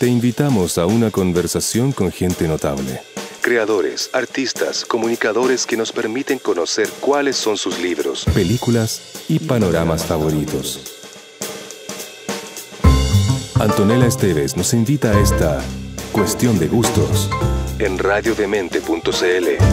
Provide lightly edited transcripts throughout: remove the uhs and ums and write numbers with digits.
Te invitamos a una conversación con gente notable. Creadores, artistas, comunicadores que nos permiten conocer cuáles son sus libros, películas y panoramas favoritos. Antonella Esteves nos invita a esta Cuestión de Gustos en radiodemente.cl.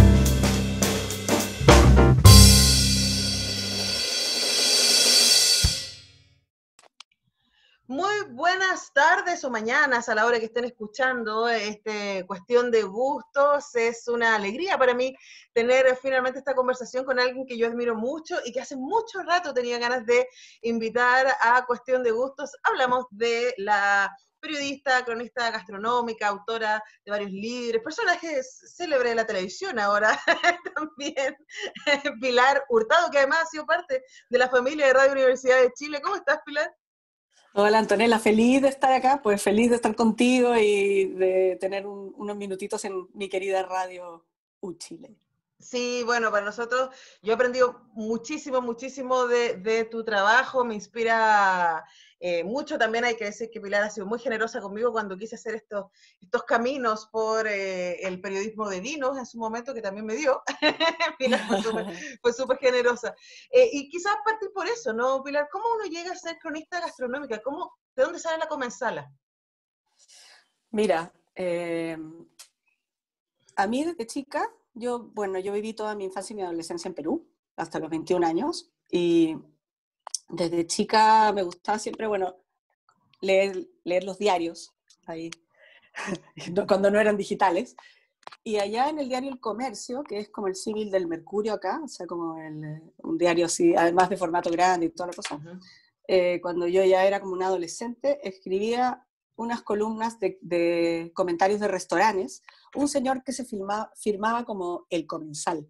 Muy buenas tardes o mañanas a la hora que estén escuchando Cuestión de Gustos. Es una alegría para mí tener finalmente esta conversación con alguien que yo admiro mucho y que hace mucho rato tenía ganas de invitar a Cuestión de Gustos. Hablamos de la periodista, cronista gastronómica, autora de varios libros, personaje célebre de la televisión ahora también, Pilar Hurtado, que además ha sido parte de la familia de Radio Universidad de Chile. ¿Cómo estás, Pilar? Hola Antonella, feliz de estar acá, pues feliz de estar contigo y de tener unos minutitos en mi querida radio Chile. Sí, bueno, para nosotros, yo he aprendido muchísimo de tu trabajo, me inspira mucho. También hay que decir que Pilar ha sido muy generosa conmigo cuando quise hacer estos caminos por el periodismo de vinos en su momento, que también me dio. Pilar fue súper generosa. Y quizás partir por eso, ¿no, Pilar? ¿Cómo uno llega a ser cronista gastronómica? ¿De dónde sale la comensala? Mira, a mí desde chica, yo viví toda mi infancia y mi adolescencia en Perú, hasta los 21 años, y desde chica me gustaba siempre, leer los diarios, ahí, cuando no eran digitales, y allá en el diario El Comercio, que es como el símil del Mercurio acá, o sea, como un diario así, además de formato grande y toda la cosa, cuando yo ya era como una adolescente, escribía unas columnas de comentarios de restaurantes, un señor que se firmaba como El Comensal.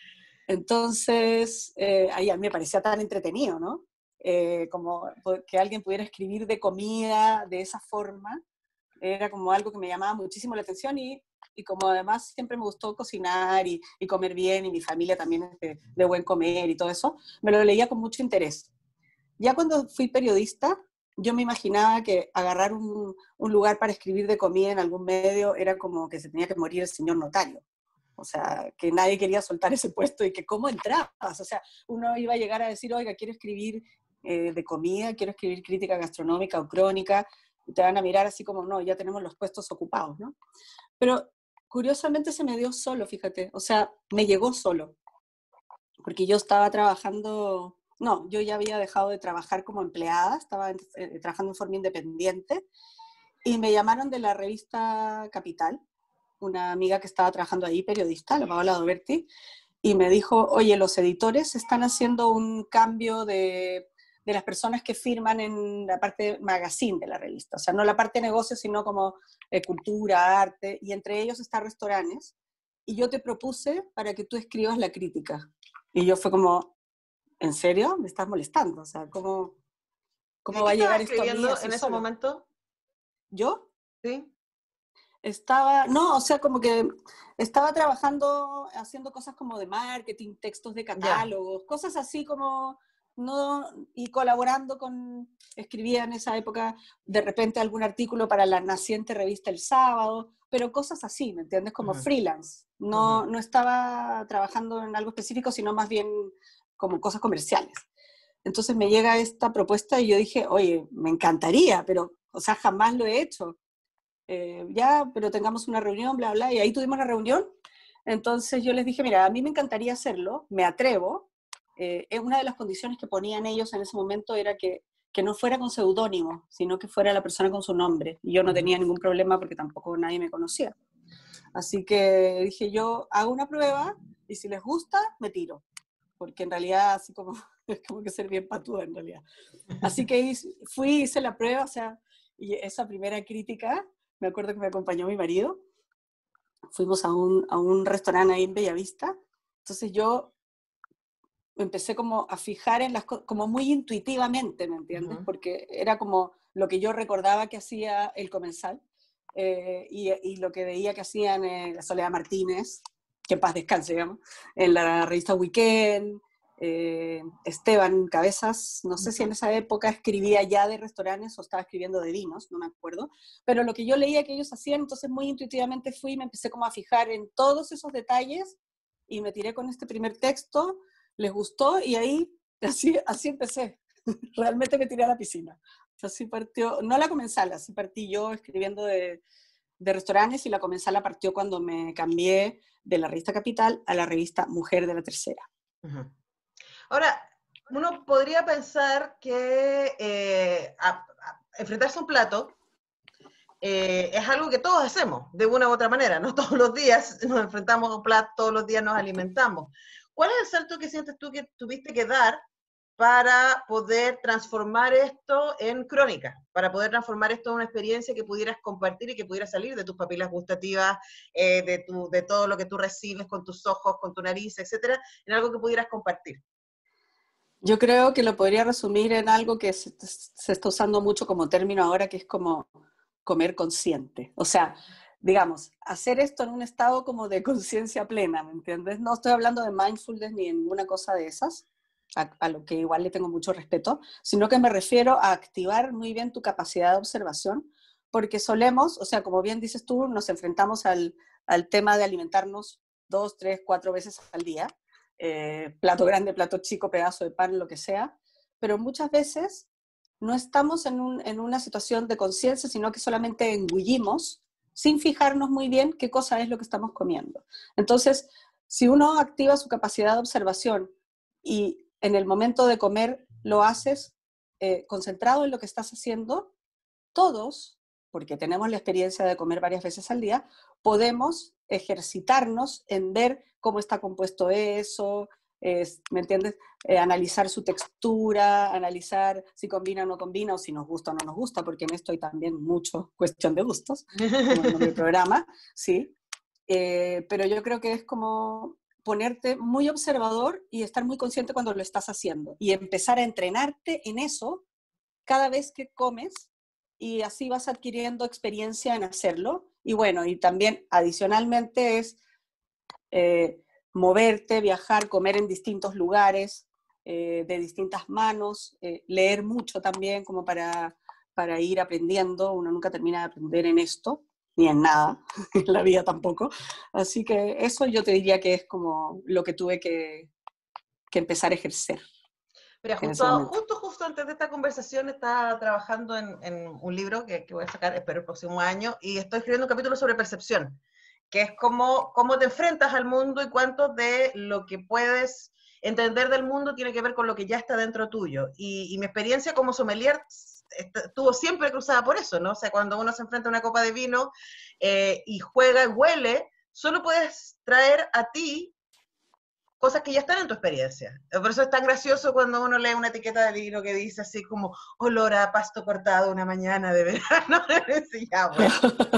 Entonces, ahí a mí me parecía tan entretenido, ¿no? Como que alguien pudiera escribir de comida de esa forma, era como algo que me llamaba muchísimo la atención y como además siempre me gustó cocinar y comer bien, y mi familia también es de buen comer y todo eso, me lo leía con mucho interés. Ya cuando fui periodista, yo me imaginaba que agarrar un lugar para escribir de comida en algún medio era como que se tenía que morir el señor notario. O sea, que nadie quería soltar ese puesto y que cómo entrabas. O sea, uno iba a llegar a decir, oiga, quiero escribir de comida, quiero escribir crítica gastronómica o crónica, y te van a mirar así como, no, ya tenemos los puestos ocupados, ¿no? Pero curiosamente se me dio solo, fíjate. O sea, me llegó solo. Porque yo estaba trabajando, no, yo ya había dejado de trabajar como empleada, estaba trabajando en forma independiente, y me llamaron de la revista Capital, una amiga que estaba trabajando ahí, periodista, la Paola Doberti, y me dijo, oye, los editores están haciendo un cambio de las personas que firman en la parte magazine de la revista, o sea, no la parte de negocios, sino como cultura, arte, y entre ellos está restaurantes, y yo te propuse para que tú escribas la crítica. Y yo fue como, ¿en serio? ¿Me estás molestando? O sea, ¿cómo va a llegar esto a mí así En ese solo? momento? ¿Yo? Sí. No, o sea, como que estaba trabajando, haciendo cosas como de marketing, textos de catálogos, cosas así como, no, y colaborando escribía en esa época de repente algún artículo para la naciente revista El Sábado, pero cosas así, ¿me entiendes? Como freelance. No estaba trabajando en algo específico, sino más bien como cosas comerciales. Entonces me llega esta propuesta y yo dije, oye, me encantaría, pero, o sea, jamás lo he hecho. Ya, pero tengamos una reunión, bla, bla, y ahí tuvimos la reunión. Entonces yo les dije, mira, a mí me encantaría hacerlo, me atrevo. Una de las condiciones que ponían ellos en ese momento era que no fuera con seudónimo, sino que fuera la persona con su nombre. Y yo no tenía ningún problema porque tampoco nadie me conocía. Así que dije, yo hago una prueba y si les gusta, me tiro. Porque en realidad, así como, es como que ser bien patuda en realidad. Así que hice la prueba, o sea, y esa primera crítica, me acuerdo que me acompañó mi marido, fuimos a un restaurante ahí en Bellavista, entonces yo empecé como a fijar en las cosas, como muy intuitivamente, ¿me entiendes? Porque era como lo que yo recordaba que hacía El Comensal, y lo que veía que hacían la Soledad Martínez, que en paz descanse, digamos, en la revista Weekend, Esteban Cabezas, no sé si en esa época escribía ya de restaurantes o estaba escribiendo de vinos, no me acuerdo, pero lo que yo leía que ellos hacían, entonces muy intuitivamente fui y me empecé como a fijar en todos esos detalles y me tiré con este primer texto, les gustó y ahí así empecé. Realmente me tiré a la piscina. Así partió, no la comensala, así partí yo escribiendo de restaurantes y la comensala partió cuando me cambié de la revista Capital a la revista Mujer de la Tercera. Uh-huh. Ahora, uno podría pensar que enfrentarse a un plato es algo que todos hacemos, de una u otra manera, ¿no? Todos los días nos enfrentamos a un plato, todos los días nos alimentamos. ¿Cuál es el salto que sientes tú que tuviste que dar para poder transformar esto en crónica, para poder transformar esto en una experiencia que pudieras compartir y que pudiera salir de tus papilas gustativas, de todo lo que tú recibes con tus ojos, con tu nariz, etcétera, en algo que pudieras compartir? Yo creo que lo podría resumir en algo que se está usando mucho como término ahora, que es como comer consciente. O sea, digamos, hacer esto en un estado como de conciencia plena, ¿me entiendes? No estoy hablando de mindfulness ni de ninguna cosa de esas, a lo que igual le tengo mucho respeto, sino que me refiero a activar muy bien tu capacidad de observación, porque solemos, o sea, como bien dices tú, nos enfrentamos al tema de alimentarnos 2, 3, 4 veces al día, plato grande, plato chico, pedazo de pan, lo que sea, pero muchas veces no estamos en una situación de conciencia, sino que solamente engullimos sin fijarnos muy bien qué cosa es lo que estamos comiendo. Entonces, si uno activa su capacidad de observación y en el momento de comer lo haces concentrado en lo que estás haciendo, todos, porque tenemos la experiencia de comer varias veces al día, podemos ejercitarnos en ver cómo está compuesto eso, ¿me entiendes? Analizar su textura, analizar si combina o no combina, o si nos gusta o no nos gusta, porque en esto hay también mucho cuestión de gustos, como el nombre del programa, ¿sí? Pero yo creo que es como ponerte muy observador y estar muy consciente cuando lo estás haciendo y empezar a entrenarte en eso cada vez que comes y así vas adquiriendo experiencia en hacerlo. Y bueno, y también adicionalmente es moverte, viajar, comer en distintos lugares, de distintas manos, leer mucho también como para ir aprendiendo. Uno nunca termina de aprender en esto, ni en nada, en la vida tampoco. Así que eso yo te diría que es como lo que tuve que empezar a ejercer. Mira, justo antes de esta conversación estaba trabajando en un libro que voy a sacar, espero, el próximo año, y estoy escribiendo un capítulo sobre percepción, que es cómo te enfrentas al mundo y cuánto de lo que puedes entender del mundo tiene que ver con lo que ya está dentro tuyo. Y mi experiencia como sommelier estuvo siempre cruzada por eso, ¿no? O sea, cuando uno se enfrenta a una copa de vino y juega y huele, solo puedes traer a ti cosas que ya están en tu experiencia. Por eso es tan gracioso cuando uno lee una etiqueta de vino que dice así como olor a pasto cortado una mañana de verano. Sí, ya, bueno.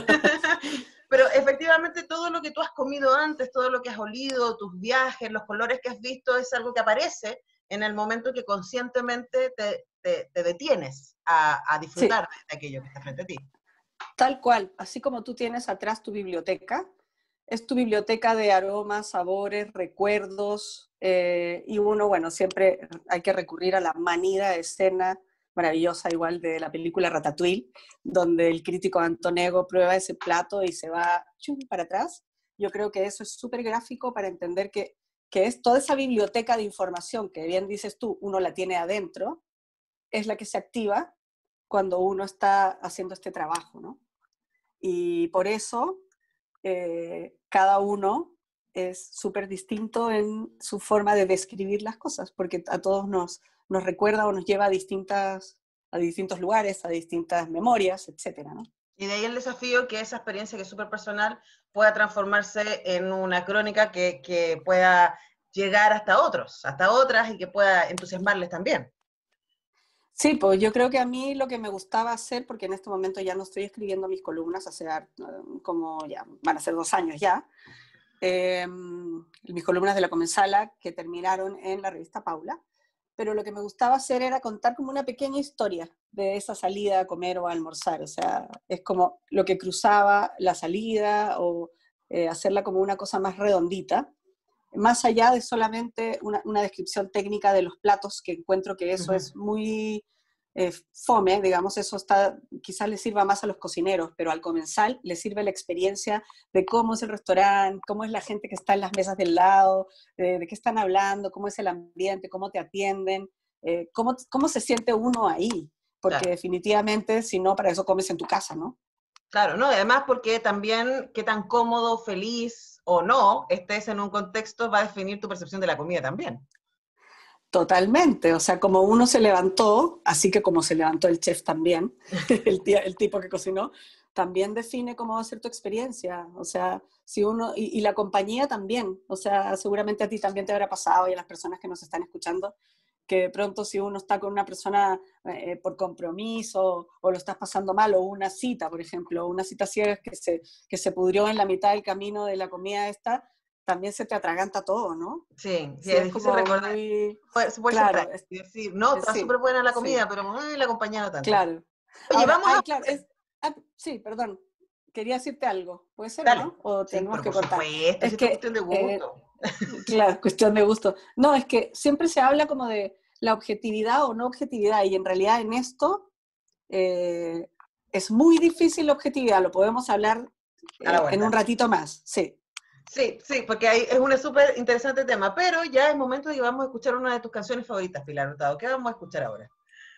Pero efectivamente todo lo que tú has comido antes, todo lo que has olido, tus viajes, los colores que has visto, es algo que aparece en el momento que conscientemente te detienes a disfrutar Sí, de aquello que está frente a ti. tal cual, así como tú tienes atrás tu biblioteca, es tu biblioteca de aromas, sabores, recuerdos, y uno, bueno, siempre hay que recurrir a la manida escena maravillosa igual de la película Ratatouille, donde el crítico Antonego prueba ese plato y se va chum, para atrás. Yo creo que eso es súper gráfico para entender que es toda esa biblioteca de información que bien dices tú, uno la tiene adentro, es la que se activa cuando uno está haciendo este trabajo, ¿no? Y por eso cada uno es súper distinto en su forma de describir las cosas, porque a todos nos recuerda o nos lleva a distintos lugares, a distintas memorias, etcétera, ¿no? Y de ahí el desafío que esa experiencia que es súper personal pueda transformarse en una crónica que pueda llegar hasta otros, hasta otras y que pueda entusiasmarles también. Sí, pues yo creo que a mí lo que me gustaba hacer, porque en este momento ya no estoy escribiendo mis columnas, como ya van a ser 2 años ya, mis columnas de la Comensala que terminaron en la revista Paula, pero lo que me gustaba hacer era contar como una pequeña historia de esa salida a comer o a almorzar, o sea, es como lo que cruzaba la salida o hacerla como una cosa más redondita. más allá de solamente una descripción técnica de los platos, que encuentro que eso es muy fome, digamos, eso quizás le sirva más a los cocineros, pero al comensal le sirve la experiencia de cómo es el restaurante, cómo es la gente que está en las mesas del lado, de qué están hablando, cómo es el ambiente, cómo te atienden, cómo se siente uno ahí, porque Claro. definitivamente, si no, para eso comes en tu casa, ¿no? Claro, ¿no? Y además porque también qué tan cómodo, feliz o no estés en un contexto va a definir tu percepción de la comida también. Totalmente, o sea, como uno se levantó, así que como se levantó el chef también, el tipo que cocinó, también define cómo va a ser tu experiencia, o sea, si uno, y la compañía también, o sea, seguramente a ti también te habrá pasado y a las personas que nos están escuchando, que de pronto si uno está con una persona por compromiso o lo estás pasando mal, o una cita, por ejemplo, una cita ciega que se pudrió en la mitad del camino de la comida esta, también se te atraganta todo, ¿no? Sí, sí, Sí, es es difícil como recordar. muy, Puede ser claro, práctico y decir, no, está sí, súper buena la sí, comida, pero la compañía no tanto. claro. Oye, Ahora, vamos a... claro, sí, perdón, quería decirte algo, ¿puede ser o Dale. no? ¿O Sí, tenemos pero que por cortar? supuesto, si Es esto es que, cuestión de gusto. claro, cuestión de gusto. No, es que siempre se habla como de la objetividad o no objetividad, y en realidad en esto eh, es muy difícil la objetividad, lo podemos hablar A la en un vuelta. ratito más, sí. Sí, sí, porque ahí es un súper interesante tema, pero ya es momento de que vamos a escuchar una de tus canciones favoritas, Pilar Hurtado. ¿Qué vamos a escuchar ahora?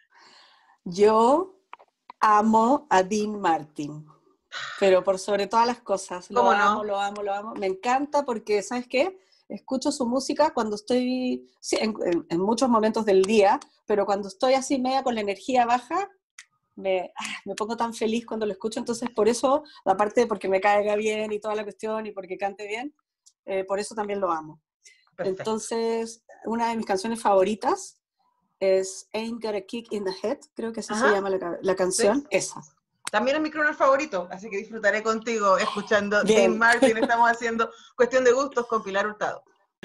Yo amo a Dean Martin, pero por sobre todas las cosas, lo ¿Cómo amo, no? lo amo, lo amo. Me encanta porque, ¿sabes qué? Escucho su música cuando estoy, sí, en muchos momentos del día, pero cuando estoy así media con la energía baja, me pongo tan feliz cuando lo escucho, entonces por eso, aparte de porque me caiga bien y toda la cuestión y porque cante bien, por eso también lo amo. Perfecto. Entonces, una de mis canciones favoritas es Ain't Got a Kick in the Head, creo que así se Ajá, llama la sí. canción, esa. También es mi crooner favorito, así que disfrutaré contigo escuchando Dean Bien. Martin. Estamos haciendo Cuestión de Gustos con Pilar Hurtado.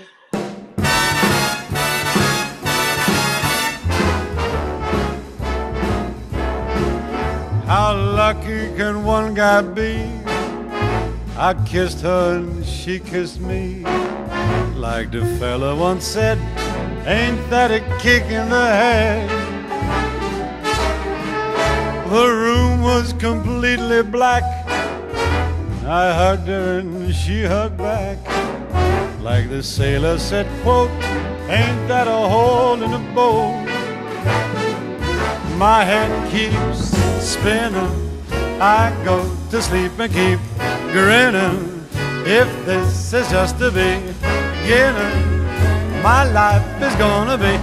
How lucky can one guy be? I kissed her and she kissed me. Like the fella once said, ain't that a kick in the head? The room was completely black. I hugged her and she hugged back. Like the sailor said, quote, ain't that a hole in a boat? My head keeps spinning. I go to sleep and keep grinning. If this is just the beginning, my life is gonna be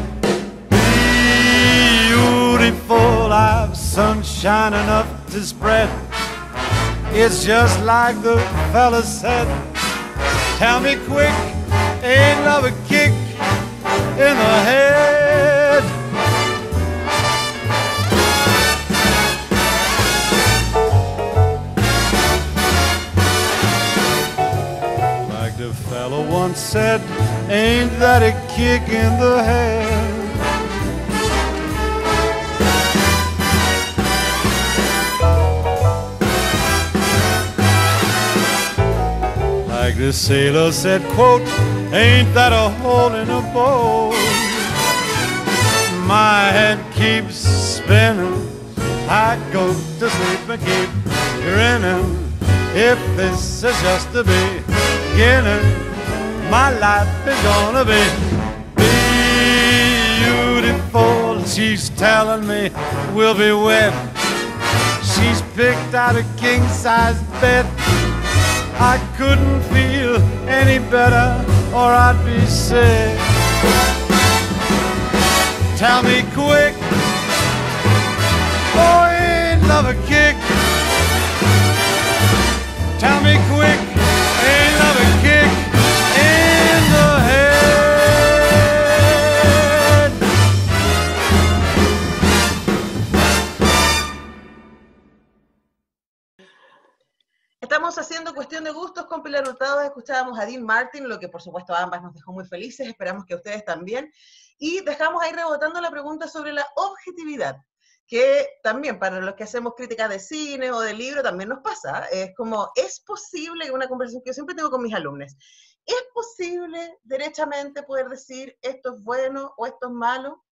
beautiful. I've sunshine enough to spread. It's just like the fella said. Tell me quick, ain't love a kick in the head? Like the fellow once said, ain't that a kick in the head? Like the sailor said, quote, ain't that a hole in a boat? My head keeps spinning. I go to sleep and keep grinning. If this is just the beginning, my life is gonna be beautiful. She's telling me we'll be wed. She's picked out a king-size bed. I couldn't feel any better or I'd be sick. Tell me quick, oh, ain't love a kick? Tell me quick, ain't love a kick in the head? Estamos haciendo Cuestión de Gustos con Pilar Hurtado. Escuchábamos a Dean Martin, lo que por supuesto a ambas nos dejó muy felices. Esperamos que a ustedes también. Y dejamos ahí rebotando la pregunta sobre la objetividad, que también para los que hacemos críticas de cine o de libro también nos pasa. Es como, ¿es posible que una conversación que yo siempre tengo con mis alumnos? ¿Es posible derechamente poder decir esto es bueno o esto es malo?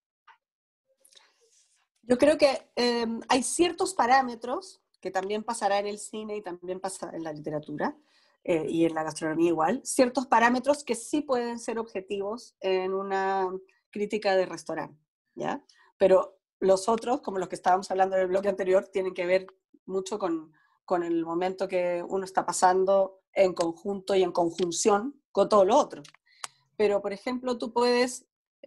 Yo creo que hay ciertos parámetros que también pasará en el cine y también pasará en la literatura y en la gastronomía igual, ciertos parámetros que sí pueden ser objetivos en una crítica de restaurante, ¿ya? Pero los otros, como los que estábamos hablando en el bloque anterior, tienen que ver mucho con el momento que uno está pasando en conjunto y en conjunción con todo lo otro. Pero, por ejemplo, tú puedes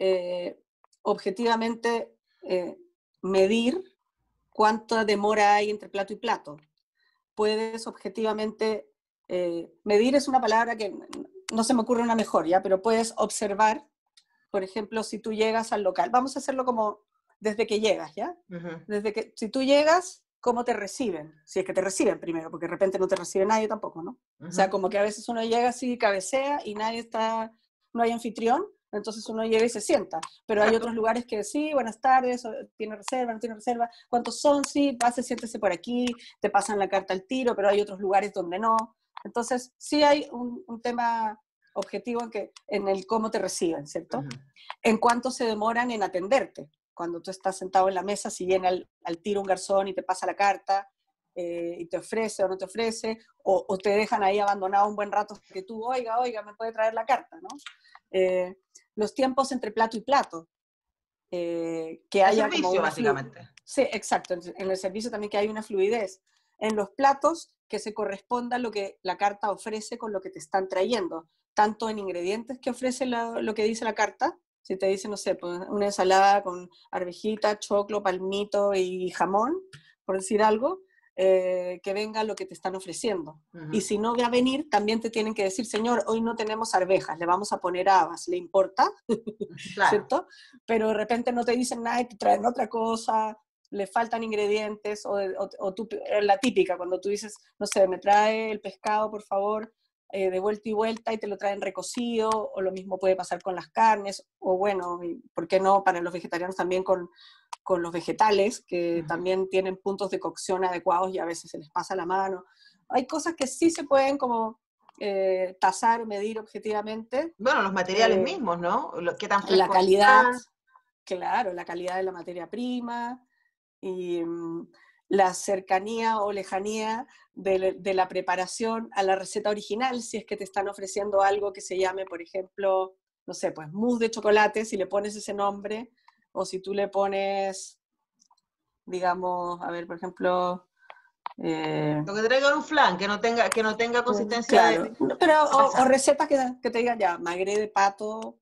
objetivamente medir cuánta demora hay entre plato y plato. Puedes objetivamente medir es una palabra que no se me ocurre una mejor, ¿ya? Pero puedes observar, por ejemplo, si tú llegas al local. Vamos a hacerlo como desde que llegas, ¿ya? Desde que, si tú llegas, ¿cómo te reciben? Si es que te reciben primero, porque de repente no te recibe nadie tampoco, ¿no? O sea, como que a veces uno llega así, cabecea y nadie está, no hay anfitrión, entonces uno llega y se sienta. Pero hay otros lugares que sí, buenas tardes, tiene reserva, no tiene reserva, ¿cuántos son? Sí, pase, siéntese por aquí, te pasan la carta al tiro, pero hay otros lugares donde no. Entonces, sí hay un tema objetivo en el cómo te reciben, ¿cierto? En cuánto se demoran en atenderte. Cuando tú estás sentado en la mesa, si viene al tiro un garzón y te pasa la carta, y te ofrece o no te ofrece, o te dejan ahí abandonado un buen rato que tú, oiga, me puede traer la carta, ¿no? Los tiempos entre plato y plato, que haya servicio, como una básicamente. Sí, exacto, en el servicio también que hay una fluidez. En los platos, que se corresponda lo que la carta ofrece con lo que te están trayendo, tanto en ingredientes que ofrece lo que dice la carta. Si te dice, no sé, pues una ensalada con arvejita, choclo, palmito y jamón, por decir algo, que venga lo que te están ofreciendo. Y si no va a venir, también te tienen que decir, señor, hoy no tenemos arvejas, le vamos a poner habas, ¿le importa? Claro. ¿Cierto? Pero de repente no te dicen nada y te traen otra cosa, le faltan ingredientes, o tú, la típica, cuando tú dices, no sé, me trae el pescado, por favor, de vuelta y vuelta, y te lo traen recocido, o lo mismo puede pasar con las carnes, o bueno, ¿por qué no para los vegetarianos también con los vegetales, que también tienen puntos de cocción adecuados y a veces se les pasa la mano? Hay cosas que sí se pueden como tasar, medir objetivamente. Bueno, los materiales mismos, ¿no? ¿Qué tan frescos la calidad, están? Claro, la calidad de la materia prima, y la cercanía o lejanía de la preparación a la receta original, si es que te están ofreciendo algo que se llame, por ejemplo, no sé, pues mousse de chocolate, si le pones ese nombre, o si tú le pones, digamos, a ver, por ejemplo... Lo que traiga un flan, que no tenga consistencia claro, de pero, pasar. o recetas que te digan ya, magre de pato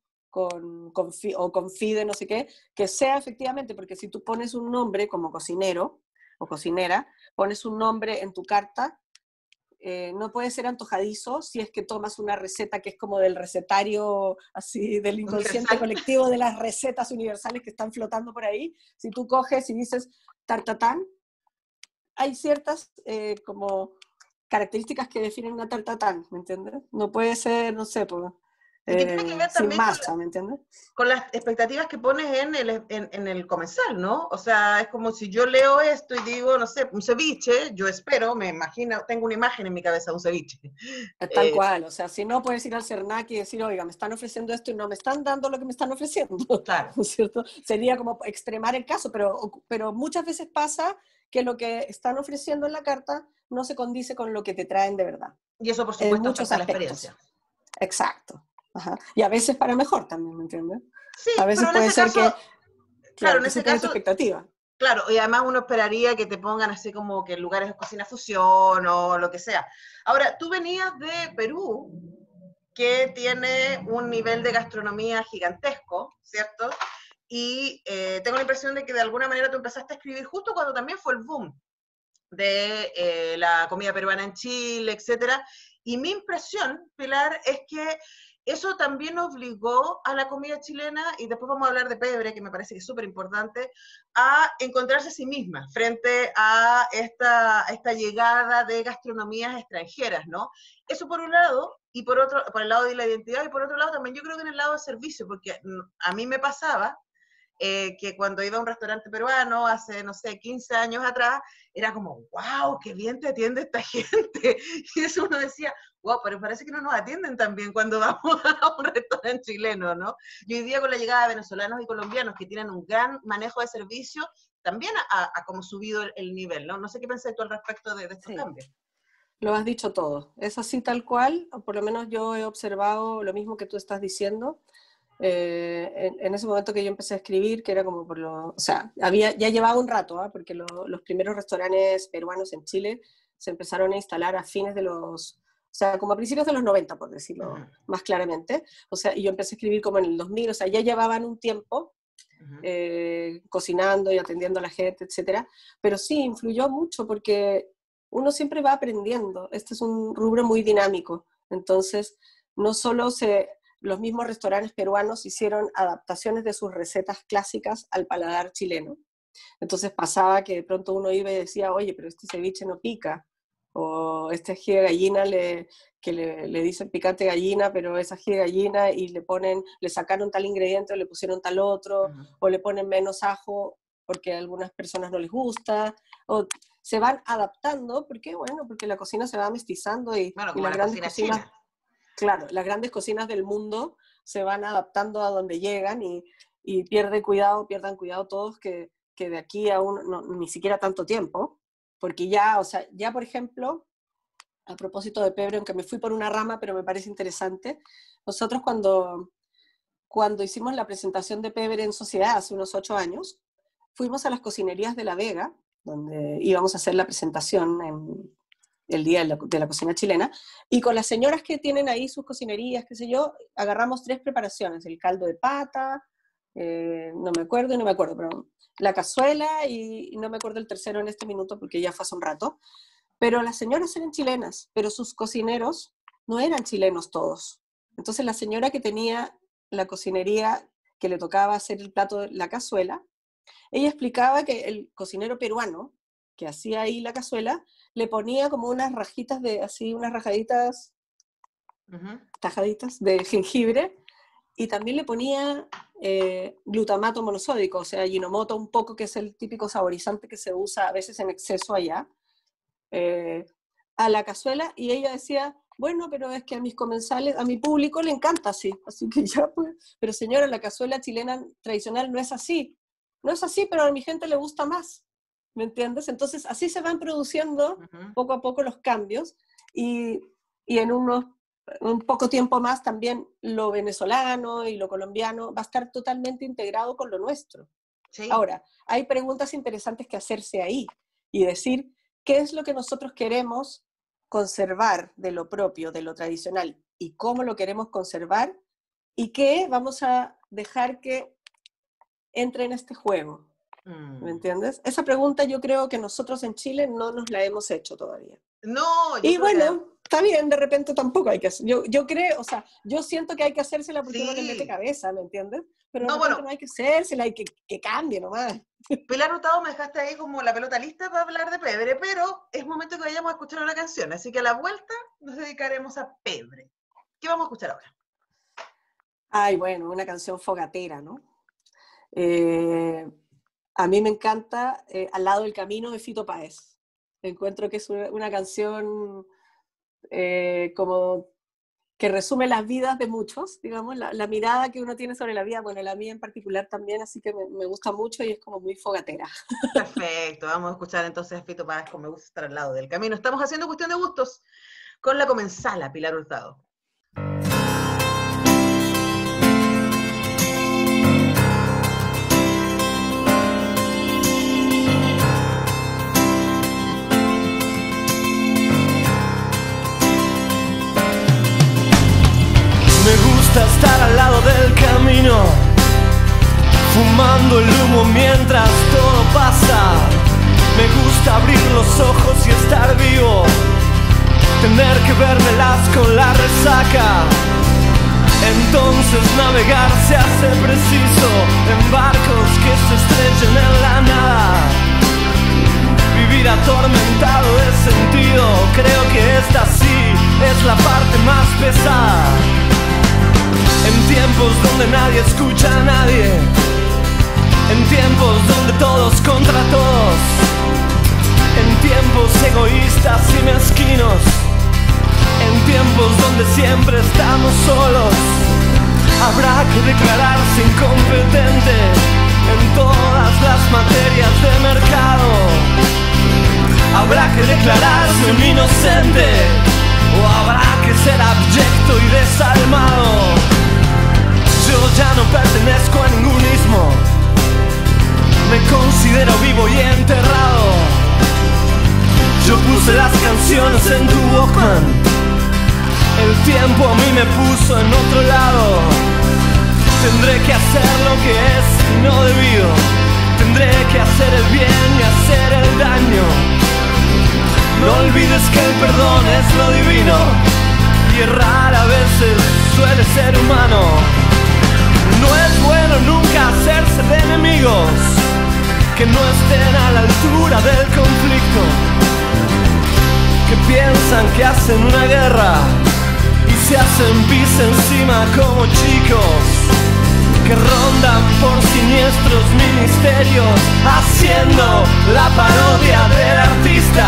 o confit de no sé qué, que sea efectivamente, porque si tú pones un nombre como cocinero o cocinera, pones un nombre en tu carta, no puede ser antojadizo si es que tomas una receta que es como del recetario, así, del inconsciente Universal. colectivo de las recetas universales que están flotando por ahí. Si tú coges y dices tartatán, hay ciertas como características que definen una tartatán, ¿me entiendes? No puede ser, no sé, pues, Y que tiene que ver sin también masa, ¿me entiendes? con las expectativas que pones en el comensal, ¿no? O sea, es como si yo leo esto y digo, no sé, un ceviche, yo espero, me imagino, tengo una imagen en mi cabeza de un ceviche. Tal cual, o sea, si no puedes ir al Cernac y decir, oiga, me están ofreciendo esto y no me están dando lo que me están ofreciendo, Claro. ¿no es cierto? Sería como extremar el caso, pero muchas veces pasa que lo que están ofreciendo en la carta no se condice con lo que te traen de verdad. Y eso, por supuesto, en muchos afecta la aspectos. experiencia. Exacto. Ajá. Y a veces para mejor también, ¿me entiendes? Sí, A veces pero en puede ese ser caso, claro, en que ese supere tu caso, expectativa. claro, y además uno esperaría que te pongan así como que en lugares de cocina fusión o lo que sea. Ahora, tú venías de Perú, que tiene un nivel de gastronomía gigantesco, ¿cierto? Y tengo la impresión de que de alguna manera tú empezaste a escribir justo cuando también fue el boom de la comida peruana en Chile, etcétera. Y mi impresión, Pilar, es que eso también obligó a la comida chilena, y después vamos a hablar de pebre, que me parece que es súper importante, a encontrarse a sí misma frente a esta llegada de gastronomías extranjeras, ¿no? Eso por un lado, y por el lado de la identidad, y por otro lado también yo creo que en el lado del servicio, porque a mí me pasaba que cuando iba a un restaurante peruano hace, no sé, 15 años atrás, era como, wow, qué bien te atiende esta gente. Y eso uno decía, wow, pero parece que no nos atienden tan bien cuando vamos a un restaurante chileno, ¿no? Y hoy día con la llegada de venezolanos y colombianos que tienen un gran manejo de servicio, también ha como subido el nivel, ¿no? No sé qué pensás tú al respecto de estos cambios. Lo has dicho todo. Es así tal cual, o por lo menos yo he observado lo mismo que tú estás diciendo. En ese momento que yo empecé a escribir, que era como o sea, ya llevaba un rato, porque los primeros restaurantes peruanos en Chile se empezaron a instalar a fines de o sea, como a principios de los 90, por decirlo más claramente. O sea, y yo empecé a escribir como en el 2000, o sea, ya llevaban un tiempo cocinando y atendiendo a la gente, etcétera. Pero sí, influyó mucho porque uno siempre va aprendiendo. Este es un rubro muy dinámico. Entonces, no solo los mismos restaurantes peruanos hicieron adaptaciones de sus recetas clásicas al paladar chileno. Entonces pasaba que de pronto uno iba y decía, oye, pero este ceviche no pica, o este ají de gallina que le dicen picante gallina, pero es ají de gallina y le sacaron tal ingrediente o le pusieron tal otro, o le ponen menos ajo porque a algunas personas no les gusta, o se van adaptando, porque la cocina se va mestizando y las grandes cocinas... Claro, las grandes cocinas del mundo se van adaptando a donde llegan y pierdan cuidado todos que de aquí a ni siquiera tanto tiempo, porque ya por ejemplo, a propósito de pebre, aunque me fui por una rama, pero me parece interesante, nosotros cuando hicimos la presentación de pebre en sociedad hace unos 8 años, fuimos a las cocinerías de La Vega, donde íbamos a hacer la presentación el día de la cocina chilena, y con las señoras que tienen ahí sus cocinerías, qué sé yo, agarramos 3 preparaciones, el caldo de pata, no me acuerdo, pero la cazuela, y no me acuerdo el tercero en este minuto porque ya fue hace un rato, pero las señoras eran chilenas, pero sus cocineros no eran chilenos todos. Entonces la señora que tenía la cocinería que le tocaba hacer el plato de la cazuela, ella explicaba que el cocinero peruano que hacía ahí la cazuela le ponía como unas rajitas unas rajaditas, tajaditas de jengibre, y también le ponía glutamato monosódico, o sea, Ajinomoto un poco, que es el típico saborizante que se usa a veces en exceso allá, a la cazuela, y ella decía, bueno, pero es que a mis comensales, a mi público le encanta así que ya pues, pero señora, la cazuela chilena tradicional no es así, pero a mi gente le gusta más. ¿Me entiendes? Entonces, así se van produciendo poco a poco los cambios y en un poco tiempo más también lo venezolano y lo colombiano va a estar totalmente integrado con lo nuestro. Sí. Ahora, hay preguntas interesantes que hacerse ahí y decir, ¿qué es lo que nosotros queremos conservar de lo propio, de lo tradicional? ¿Y cómo lo queremos conservar? ¿Y qué vamos a dejar que entre en este juego? ¿Me entiendes? Esa pregunta yo creo que nosotros en Chile no nos la hemos hecho todavía. No, y bueno, está bien, de repente tampoco hay que hacer. Yo creo, o sea, yo siento que hay que hacérsela porque uno le mete cabeza, ¿me entiendes? Pero no hay que hacérsela, hay que cambie nomás. Pilar Hurtado, me dejaste ahí como la pelota lista para hablar de pebre, pero es momento que vayamos a escuchar una canción, así que a la vuelta nos dedicaremos a pebre. ¿Qué vamos a escuchar ahora? Ay, bueno, una canción fogatera, ¿no? A mí me encanta Al lado del camino de Fito Páez. Encuentro que es una canción como que resume las vidas de muchos, digamos, la mirada que uno tiene sobre la vida, bueno, la mía en particular también, así que me gusta mucho y es como muy fogatera. Perfecto, vamos a escuchar entonces a Fito Páez con Me gusta estar al lado del camino. Estamos haciendo Cuestión de Gustos con la comensala Pilar Hurtado. Estar al lado del camino, fumando el humo mientras todo pasa. Me gusta abrir los ojos y estar vivo, tener que vérmelas con la resaca. Entonces navegar se hace preciso en barcos que se estrellen en la nada. Vivir atormentado de sentido, creo que esta sí es la parte más pesada. En tiempos donde nadie escucha a nadie, en tiempos donde todos contra todos, en tiempos egoístas y mezquinos, en tiempos donde siempre estamos solos, habrá que declararse incompetente en todas las materias de mercado. Habrá que declararse un inocente, o habrá que ser abyecto y desalmado. Yo ya no pertenezco a ningún ismo, me considero vivo y enterrado. Yo puse las canciones en tu Walkman, el tiempo a mí me puso en otro lado. Tendré que hacer lo que es no debido, tendré que hacer el bien y hacer el daño. No olvides que el perdón es lo divino, y errar a veces suele ser humano. No es bueno nunca hacerse de enemigos que no estén a la altura del conflicto, que piensan que hacen una guerra y se hacen pis encima como chicos, que rondan por siniestros ministerios haciendo la parodia del artista,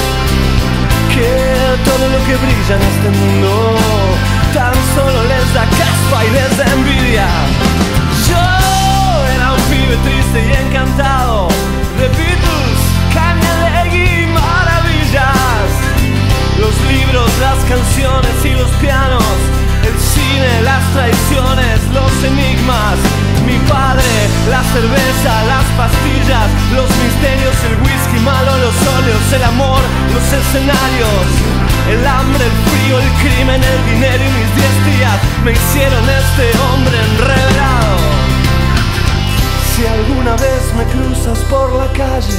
que todo lo que brilla en este mundo tan solo les da caspa y les da envidia. Yo era un pibe triste y encantado de Beatles, Kanye y maravillas, los libros, las canciones y los pianos, el cine, las traiciones, los enigmas, mi padre, la cerveza, las pastillas, los misterios, el whisky malo, los óleos, el amor, los escenarios, el hambre, el frío, el crimen, el dinero y mis 10 días me hicieron este hombre enredado. Si alguna vez me cruzas por la calle,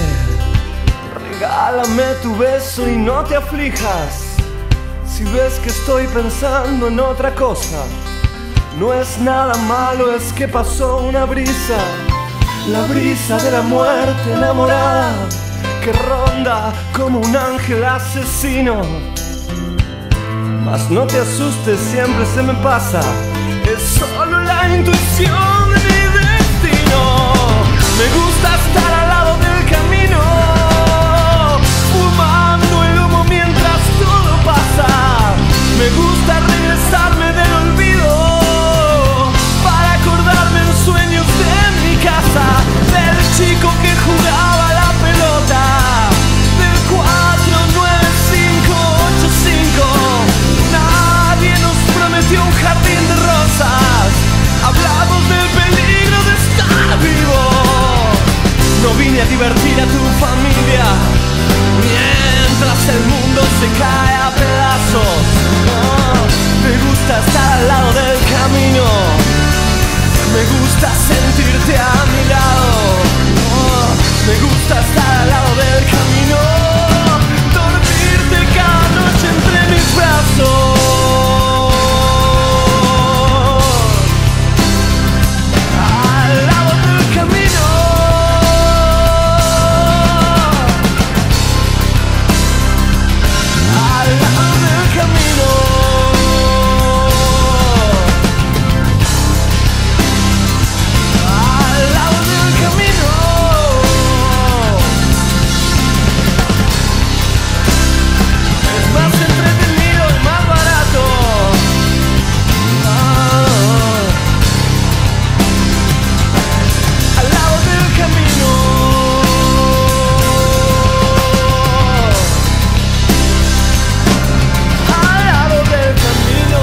regálame tu beso y no te aflijas. Si ves que estoy pensando en otra cosa, no es nada malo, es que pasó una brisa, la brisa de la muerte enamorada, que ronda como un ángel asesino. Mas no te asustes, siempre se me pasa, es solo la intuición de mi destino. Me gusta estar al lado del camino, fumando el humo mientras todo pasa. Me gusta regresarme del olvido para acordarme en sueños de mi casa, del chico que jugaba la pelota, del 49585. Nadie nos prometió un jardín de rosas, hablamos del peligro de estar vivo. No vine a divertir a tu familia mientras el mundo se cae a pedazos. Oh, me gusta estar al lado del camino, me gusta sentirte a mi lado. Oh, me gusta estar al lado del camino, dormirte cada noche entre mis brazos. Al lado del camino, al lado del camino. Al lado del camino. Es más entretenido y más barato. Al lado del camino. Al lado del camino.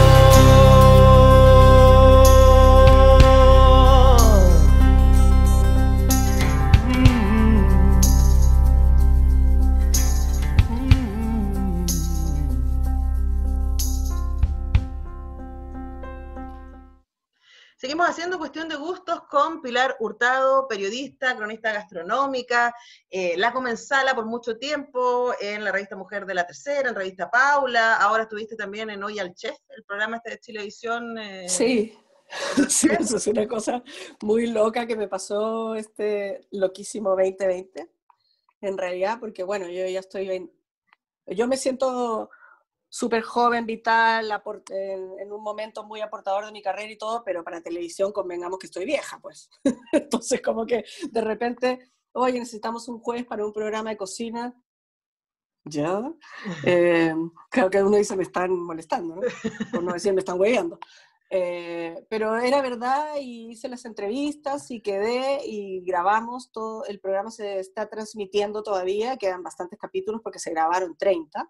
Seguimos haciendo Cuestión de Gustos con Pilar Hurtado, periodista, cronista gastronómica, la comensala por mucho tiempo en la revista Mujer de la Tercera, en revista Paula, ahora estuviste también en Hoy al Chef, el programa este de Chilevisión. Sí, sí, eso es una cosa muy loca que me pasó este loquísimo 2020, en realidad, porque bueno, yo ya estoy, yo me siento súper joven, vital, en un momento muy aportador de mi carrera y todo, pero para televisión convengamos que estoy vieja, pues. Entonces como que de repente, oye, necesitamos un juez para un programa de cocina. ¿Ya? Creo que uno dice, me están molestando, ¿no? Por no decir, me están hueveando. Pero era verdad, y hice las entrevistas y quedé y grabamos todo. El programa se está transmitiendo todavía, quedan bastantes capítulos porque se grabaron 30.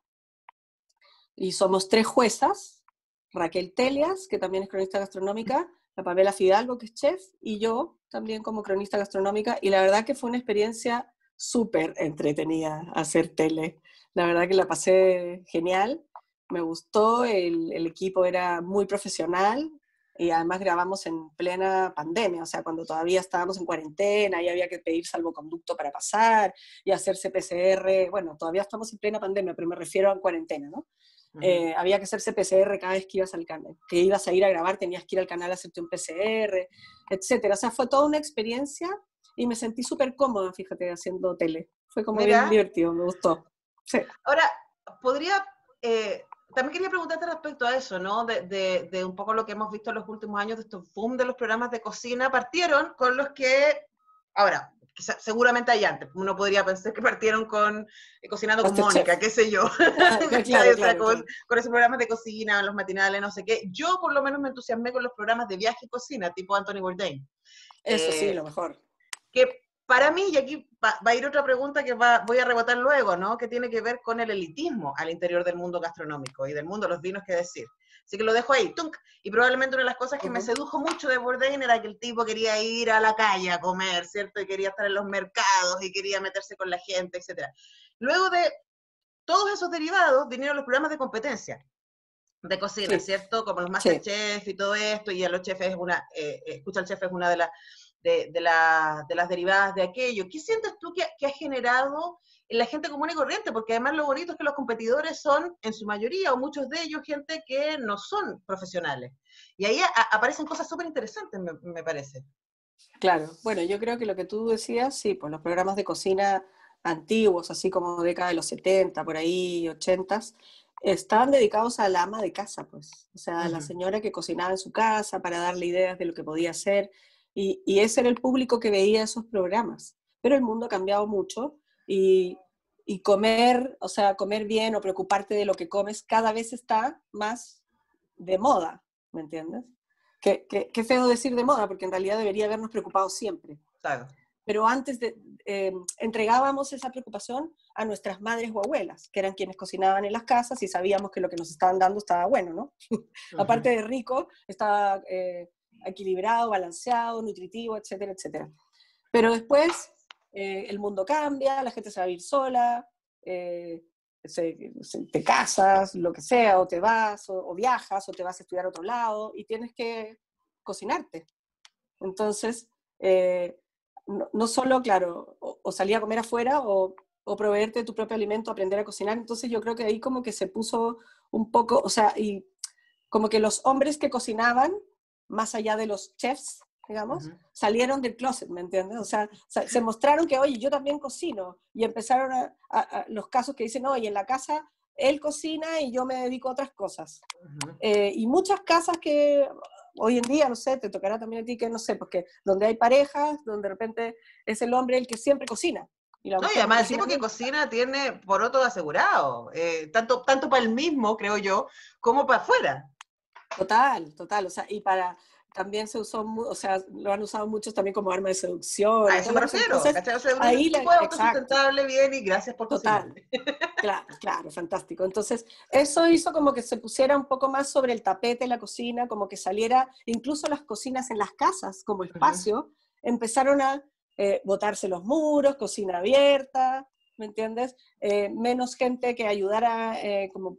Y somos 3 juezas, Raquel Telias, que también es cronista gastronómica, la Pamela Fidalgo, que es chef, y yo también como cronista gastronómica, y la verdad que fue una experiencia súper entretenida hacer tele. La verdad que la pasé genial, me gustó, el equipo era muy profesional, y además grabamos en plena pandemia, o sea, cuando todavía estábamos en cuarentena y había que pedir salvoconducto para pasar y hacerse PCR, bueno, todavía estamos en plena pandemia, pero me refiero a cuarentena, ¿no? Había que hacerse PCR cada vez que ibas al canal, que ibas a ir a grabar, tenías que ir al canal a hacerte un PCR, etcétera. O sea, fue toda una experiencia y me sentí súper cómoda, fíjate, haciendo tele. Fue como bien divertido, me gustó. Sí. Ahora, también quería preguntarte respecto a eso, ¿no? De un poco lo que hemos visto en los últimos años, de estos boom de los programas de cocina, partieron con los que, ahora, seguramente hay antes, uno podría pensar que partieron con Cocinando con Mónica, qué sé yo, claro. Con esos programas de cocina, los matinales, no sé qué. Yo por lo menos me entusiasmé con los programas de viaje y cocina, tipo Anthony Bourdain. Eso sí, lo mejor. Que para mí, y aquí va a ir otra pregunta que voy a rebotar luego, ¿no? Que tiene que ver con el elitismo al interior del mundo gastronómico y del mundo de los vinos, qué decir. Así que lo dejo ahí, ¡tunk! Y probablemente una de las cosas que me sedujo mucho de Bourdain era que el tipo quería ir a la calle a comer, ¿cierto? Y quería estar en los mercados y quería meterse con la gente, etc. Luego de todos esos derivados vinieron los programas de competencia de cocina, sí, ¿cierto? Como los Masterchef y todo esto, y a los chefs es Escucha al Chef es una de las derivadas de aquello. ¿Qué sientes tú que ha generado en la gente común y corriente? Porque además lo bonito es que los competidores son, en su mayoría, o muchos de ellos, gente que no son profesionales. Y ahí aparecen cosas súper interesantes, me parece. Claro, bueno, yo creo que lo que tú decías, sí, pues los programas de cocina antiguos, así como década de los 70, por ahí, 80, estaban dedicados a la ama de casa, pues. O sea, a la señora que cocinaba en su casa para darle ideas de lo que podía hacer. Y ese era el público que veía esos programas. Pero el mundo ha cambiado mucho y comer, o sea, comer bien o preocuparte de lo que comes cada vez está más de moda, ¿me entiendes? Qué feo decir de moda, porque en realidad debería habernos preocupado siempre. Claro. Pero antes entregábamos esa preocupación a nuestras madres o abuelas, que eran quienes cocinaban en las casas y sabíamos que lo que nos estaban dando estaba bueno, ¿no? Aparte de rico, estaba equilibrado, balanceado, nutritivo, etcétera, etcétera. Pero después el mundo cambia, la gente se va a vivir sola, te casas, lo que sea, o te vas, o viajas, o te vas a estudiar a otro lado, y tienes que cocinarte. Entonces, no solo, claro, o salir a comer afuera, o proveerte de tu propio alimento, aprender a cocinar. Entonces yo creo que ahí como que se puso un poco, o sea, y como que los hombres que cocinaban, más allá de los chefs, digamos, salieron del closet, ¿me entiendes? O sea, se mostraron que, oye, yo también cocino, y empezaron a los casos que dicen, oye, en la casa él cocina y yo me dedico a otras cosas. Y muchas casas que hoy en día, no sé, te tocará también a ti, que no sé, porque donde hay parejas, donde de repente es el hombre el que siempre cocina. Y además el tipo que cocina tiene poroto asegurado, tanto para el mismo, creo yo, como para afuera. Total, o sea, y también se usó, o sea, lo han usado muchos también como arma de seducción. A eso me refiero, ahí tipo de autosustentable, bien, y gracias por cocinar. Claro, fantástico. Entonces, eso hizo como que se pusiera un poco más sobre el tapete la cocina, como que saliera, incluso las cocinas en las casas, como espacio, empezaron a botarse los muros, cocina abierta, ¿me entiendes? Menos gente que ayudara como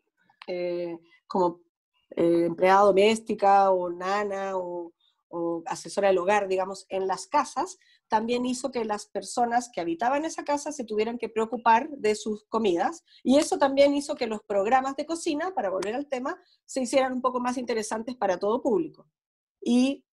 empleada doméstica o nana o asesora del hogar, digamos, en las casas, también hizo que las personas que habitaban esa casa se tuvieran que preocupar de sus comidas, y eso también hizo que los programas de cocina, para volver al tema, se hicieran un poco más interesantes para todo público. Y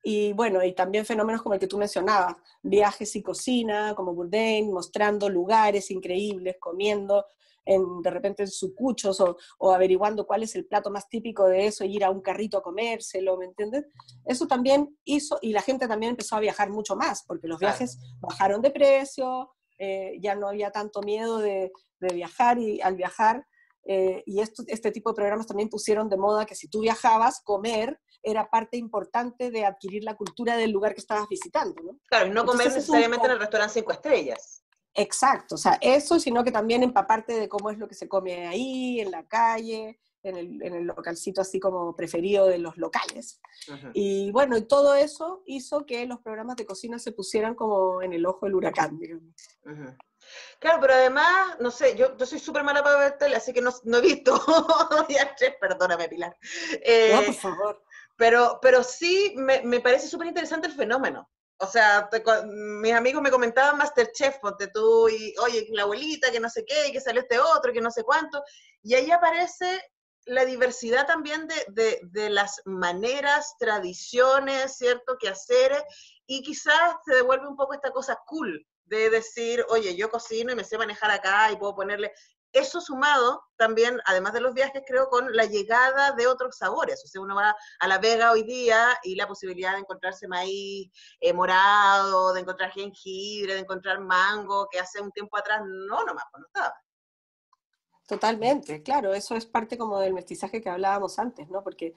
Y bueno, y también fenómenos como el que tú mencionabas, viajes y cocina, como Bourdain, mostrando lugares increíbles, comiendo de repente en sucuchos o averiguando cuál es el plato más típico de eso y ir a un carrito a comérselo, ¿me entiendes? Eso también hizo, y la gente también empezó a viajar mucho más, porque los viajes bajaron de precio, ya no había tanto miedo de viajar, y al viajar, y este tipo de programas también pusieron de moda que si tú viajabas, comer era parte importante de adquirir la cultura del lugar que estabas visitando, ¿no? Claro, y no comer Entonces necesariamente en el restaurante 5 estrellas. Exacto, o sea, eso, sino que también empaparte de cómo es lo que se come ahí, en la calle, en el localcito así como preferido de los locales. Uh-huh. Y bueno, y todo eso hizo que los programas de cocina se pusieran como en el ojo del huracán, digamos. Uh-huh. Claro, pero además, no sé, yo soy súper mala para ver tele, así que no he visto. Perdóname, Pilar. No, por favor. Pero sí me parece súper interesante el fenómeno. O sea, mis amigos me comentaban Masterchef, ponte tú, y oye, la abuelita, que no sé qué, y que salió este otro, que no sé cuánto, y ahí aparece la diversidad también de las maneras, tradiciones, ¿cierto?, quehaceres, y quizás se devuelve un poco esta cosa cool, de decir, oye, yo cocino y me sé manejar acá, y puedo ponerle... Eso sumado también, además de los viajes, creo, con la llegada de otros sabores. O sea, uno va a La Vega hoy día y la posibilidad de encontrarse maíz morado, de encontrar jengibre, de encontrar mango, que hace un tiempo atrás nomás, no estaba. Totalmente, claro, eso es parte como del mestizaje que hablábamos antes, ¿no? Porque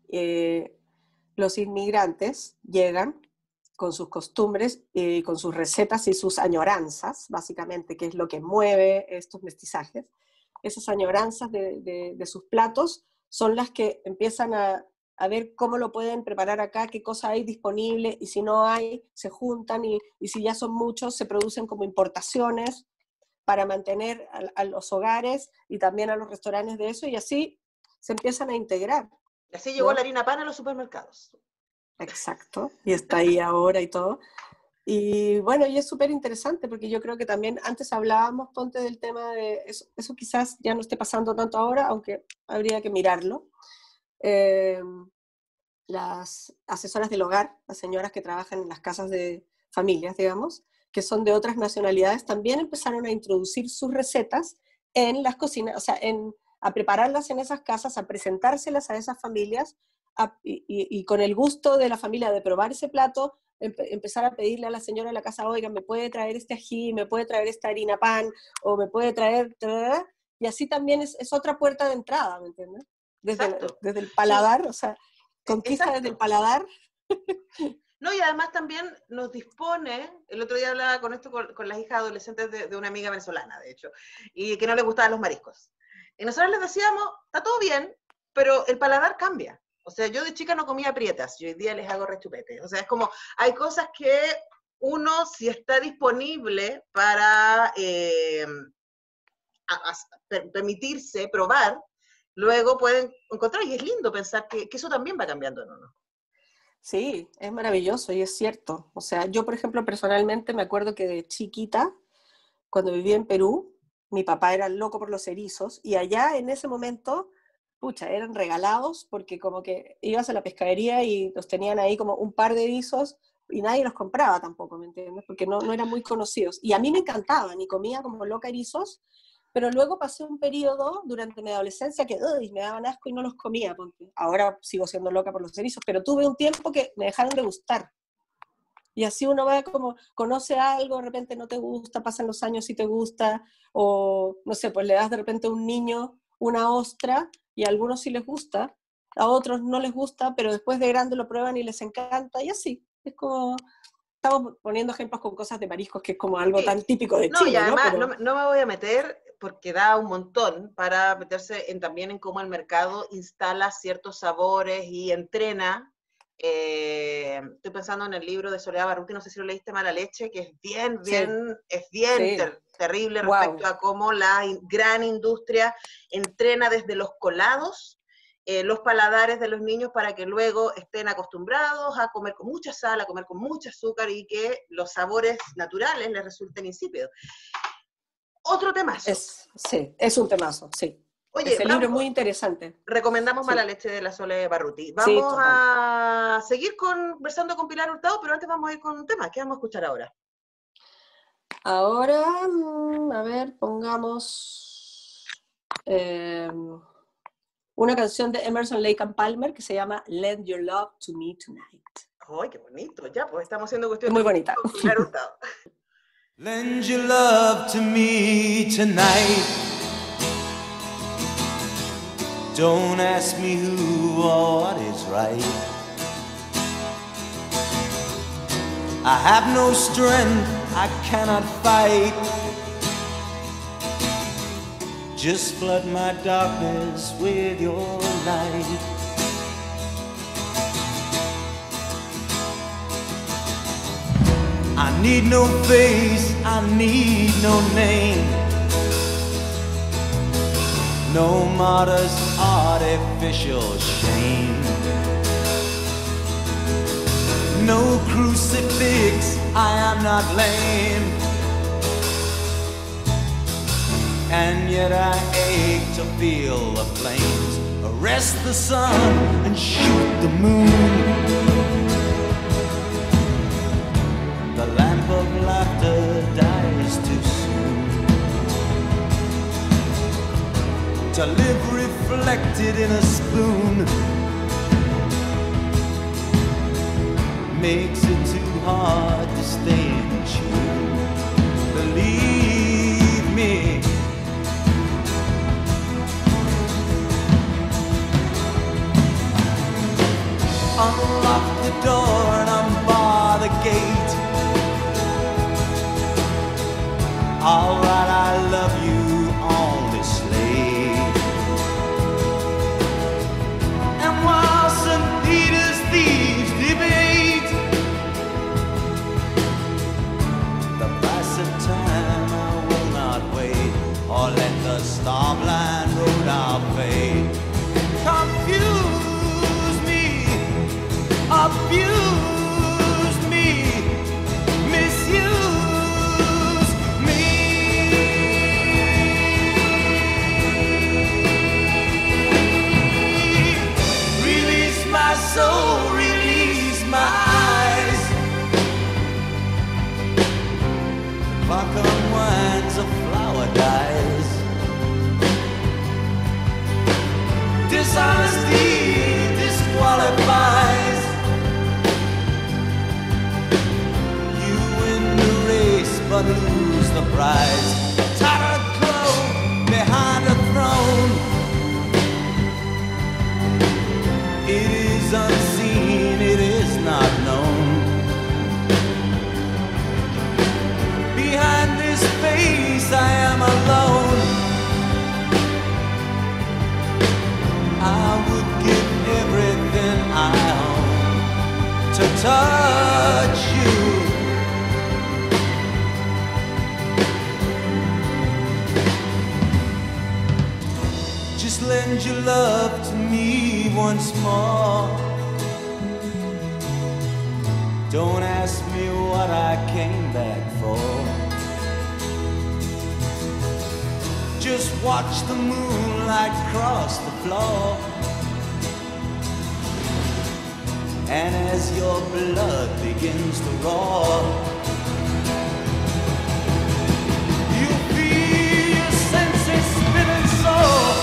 los inmigrantes llegan con sus costumbres y con sus recetas y sus añoranzas, básicamente, que es lo que mueve estos mestizajes. Esas añoranzas de sus platos son las que empiezan a ver cómo lo pueden preparar acá, qué cosa hay disponible, y si no hay, se juntan, y si ya son muchos, se producen como importaciones para mantener a los hogares y también a los restaurantes de eso, y así se empiezan a integrar. Y así llegó, ¿no?, la harina pan a los supermercados. Exacto, y está ahí ahora y todo. Y bueno, y es súper interesante porque yo creo que también antes hablábamos, ponte, del tema de eso quizás ya no esté pasando tanto ahora, aunque habría que mirarlo. Las asesoras del hogar, las señoras que trabajan en las casas de familias, digamos, que son de otras nacionalidades, también empezaron a introducir sus recetas en las cocinas, o sea, a prepararlas en esas casas, a presentárselas a esas familias, y con el gusto de la familia de probar ese plato, empezar a pedirle a la señora de la casa, oiga, ¿me puede traer este ají? ¿Me puede traer esta harina pan? ¿O me puede traer...? Y así también es otra puerta de entrada, ¿me entiendes? Desde el paladar, sí. O sea, conquista. Exacto. Desde el paladar. No, y además también nos dispone, el otro día hablaba con esto con las hijas adolescentes de una amiga venezolana, de hecho, y que no les gustaban los mariscos. Y nosotros les decíamos, está todo bien, pero el paladar cambia. O sea, yo de chica no comía prietas, yo hoy día les hago rechupete. O sea, es como, hay cosas que uno, si está disponible para permitirse probar, luego pueden encontrar, y es lindo pensar que eso también va cambiando en uno. Sí, es maravilloso y es cierto. O sea, yo, por ejemplo, personalmente me acuerdo que de chiquita, cuando vivía en Perú, mi papá era loco por los erizos, y allá en ese momento, pucha, eran regalados, porque como que ibas a la pescadería y los tenían ahí como un par de erizos y nadie los compraba tampoco, ¿me entiendes? Porque no eran muy conocidos. Y a mí me encantaban y comía como loca erizos, pero luego pasé un periodo durante mi adolescencia que me daban asco y no los comía. Porque ahora sigo siendo loca por los erizos, pero tuve un tiempo que me dejaron de gustar. Y así uno va como, conoce algo, de repente no te gusta, pasan los años y te gusta, o no sé, pues le das de repente a un niño una ostra y a algunos sí les gusta, a otros no les gusta, pero después de grande lo prueban y les encanta, y así. Es como, estamos poniendo ejemplos con cosas de mariscos, que es como algo tan típico de Chile, y además, ¿no? Pero... no me voy a meter, porque da un montón para meterse también en cómo el mercado instala ciertos sabores y entrena. Estoy pensando en el libro de Soledad Barruti, no sé si lo leíste, Mala Leche, que es bien terrible respecto a cómo la gran industria entrena desde los colados los paladares de los niños para que luego estén acostumbrados a comer con mucha sal, a comer con mucho azúcar, y que los sabores naturales les resulten insípidos. Otro temazo. Sí, es un temazo, sí. Oye, Ese libro es muy interesante. Recomendamos Sí. Mala leche de la Sole Barruti. Sí, Vamos total. a seguir conversando con Pilar Hurtado, pero antes vamos a ir con un tema. ¿Qué vamos a escuchar ahora? Ahora, a ver, pongamos una canción de Emerson, Lake and Palmer que se llama Lend Your Love to Me Tonight. ¡Ay, qué bonito! Ya, pues estamos haciendo cuestión Es muy de bonita. con Pilar Hurtado. Lend your love to me tonight. Don't ask me who or what is right. I have no strength, I cannot fight. Just flood my darkness with your light. I need no face, I need no name. No martyr's artificial shame. No crucifix, I am not lame. And yet I ache to feel the flames arrest the sun and shoot the moon. The lamp of laughter dies too soon to live reflected in a spoon. Makes it too hard to stay in tune. Believe me, unlock the door and unbar the gate. I'll write I love you on this slate. And while St. Peter's thieves debate the price of time, I will not wait or let the star-blind road our fate confuse me, abuse me, misuse. So release my eyes. The clock unwinds, a flower dies. Dishonesty disqualifies. You win the race but lose the prize. Tattered cloak behind a throne. It is unseen, it is not known. Behind this face I am alone. I would give everything I own to touch you. Just lend your love to me once more. Don't ask me what I came back for. Just watch the moonlight cross the floor. And as your blood begins to roar, you feel your senses spinning sore.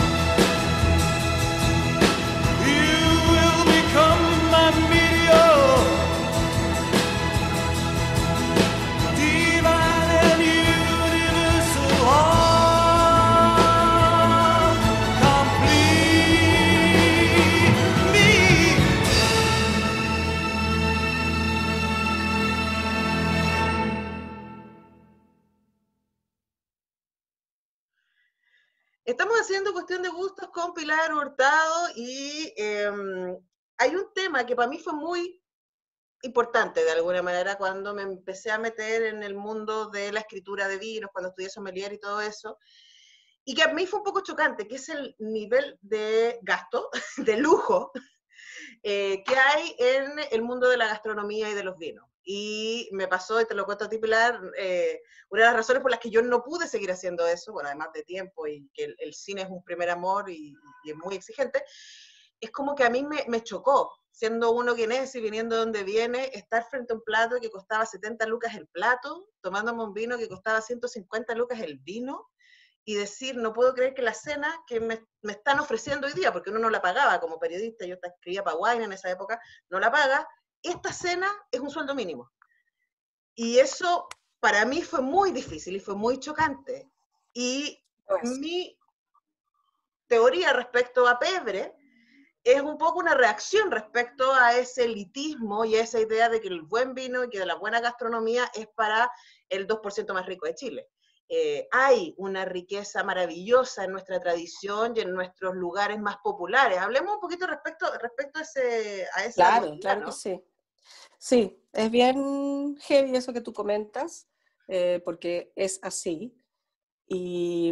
Estamos haciendo cuestión de gustos con Pilar Hurtado y hay un tema que para mí fue muy importante de alguna manera cuando me empecé a meter en el mundo de la escritura de vinos, cuando estudié sommelier y todo eso, y que a mí fue un poco chocante, que es el nivel de gasto, de lujo, que hay en el mundo de la gastronomía y de los vinos. Y me pasó, y te lo cuento a ti, Pilar, una de las razones por las que yo no pude seguir haciendo eso, bueno, además de tiempo y que el cine es un primer amor y es muy exigente, es como que a mí me chocó, siendo uno quien es y viniendo de donde viene, estar frente a un plato que costaba 70 lucas el plato, tomándome un vino que costaba 150 lucas el vino, y decir, no puedo creer que la cena que me están ofreciendo hoy día, porque uno no la pagaba como periodista, yo escribía para Wine en esa época, no la paga, esta cena es un sueldo mínimo. Y eso para mí fue muy difícil y fue muy chocante. Y Pues, mi teoría respecto a Pebre es un poco una reacción respecto a ese elitismo y a esa idea de que el buen vino y que la buena gastronomía es para el 2% más rico de Chile. Hay una riqueza maravillosa en nuestra tradición y en nuestros lugares más populares. Hablemos un poquito respecto a esa claro, dualidad, claro que ¿no? sí. Sí, es bien heavy eso que tú comentas, porque es así. Y,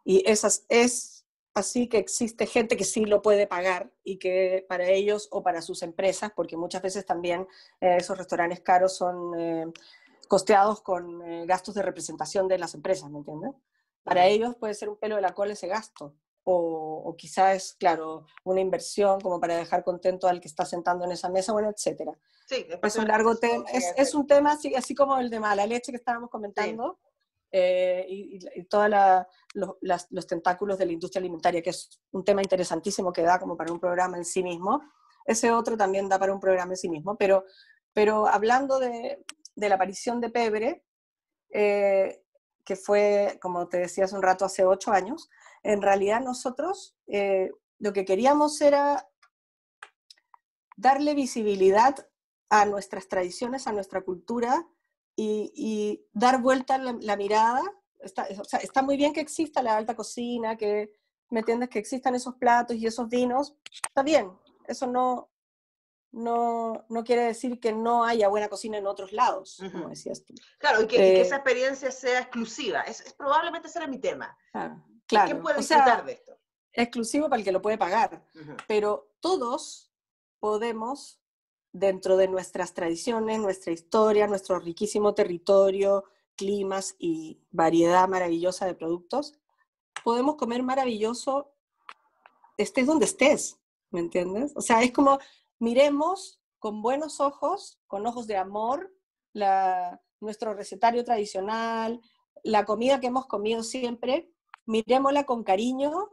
es así que existe gente que sí lo puede pagar y que para ellos o para sus empresas, porque muchas veces también esos restaurantes caros son costeados con gastos de representación de las empresas, ¿me entiendes? Para ellos puede ser un pelo de la cola ese gasto. O quizás, claro, una inversión como para dejar contento al que está sentando en esa mesa, bueno, etcétera. Sí, es Es parte de un la largo negociación tema, que hay que es hacer. un tema así como el de mala leche que estábamos Sí. comentando, y todos los tentáculos de la industria alimentaria, que es un tema interesantísimo que da como para un programa en sí mismo. Ese otro también da para un programa en sí mismo, pero hablando de la aparición de Pebre, que fue, como te decía hace un rato, hace 8 años, en realidad nosotros lo que queríamos era darle visibilidad a nuestras tradiciones, a nuestra cultura y dar vuelta la mirada. O sea, está muy bien que exista la alta cocina, que, ¿me entiendes? Que existan esos platos y esos vinos. Está bien, eso no quiere decir que no haya buena cocina en otros lados, como decías tú. Claro, y que esa experiencia sea exclusiva. Probablemente ese era mi tema. ¿Quién Claro, puede o disfrutar sea, de esto? exclusivo para el que lo puede pagar, pero todos podemos, dentro de nuestras tradiciones, nuestra historia, nuestro riquísimo territorio, climas y variedad maravillosa de productos, podemos comer maravilloso estés donde estés, ¿me entiendes? O sea, es como miremos con buenos ojos, con ojos de amor, nuestro recetario tradicional, la comida que hemos comido siempre, miremosla con cariño,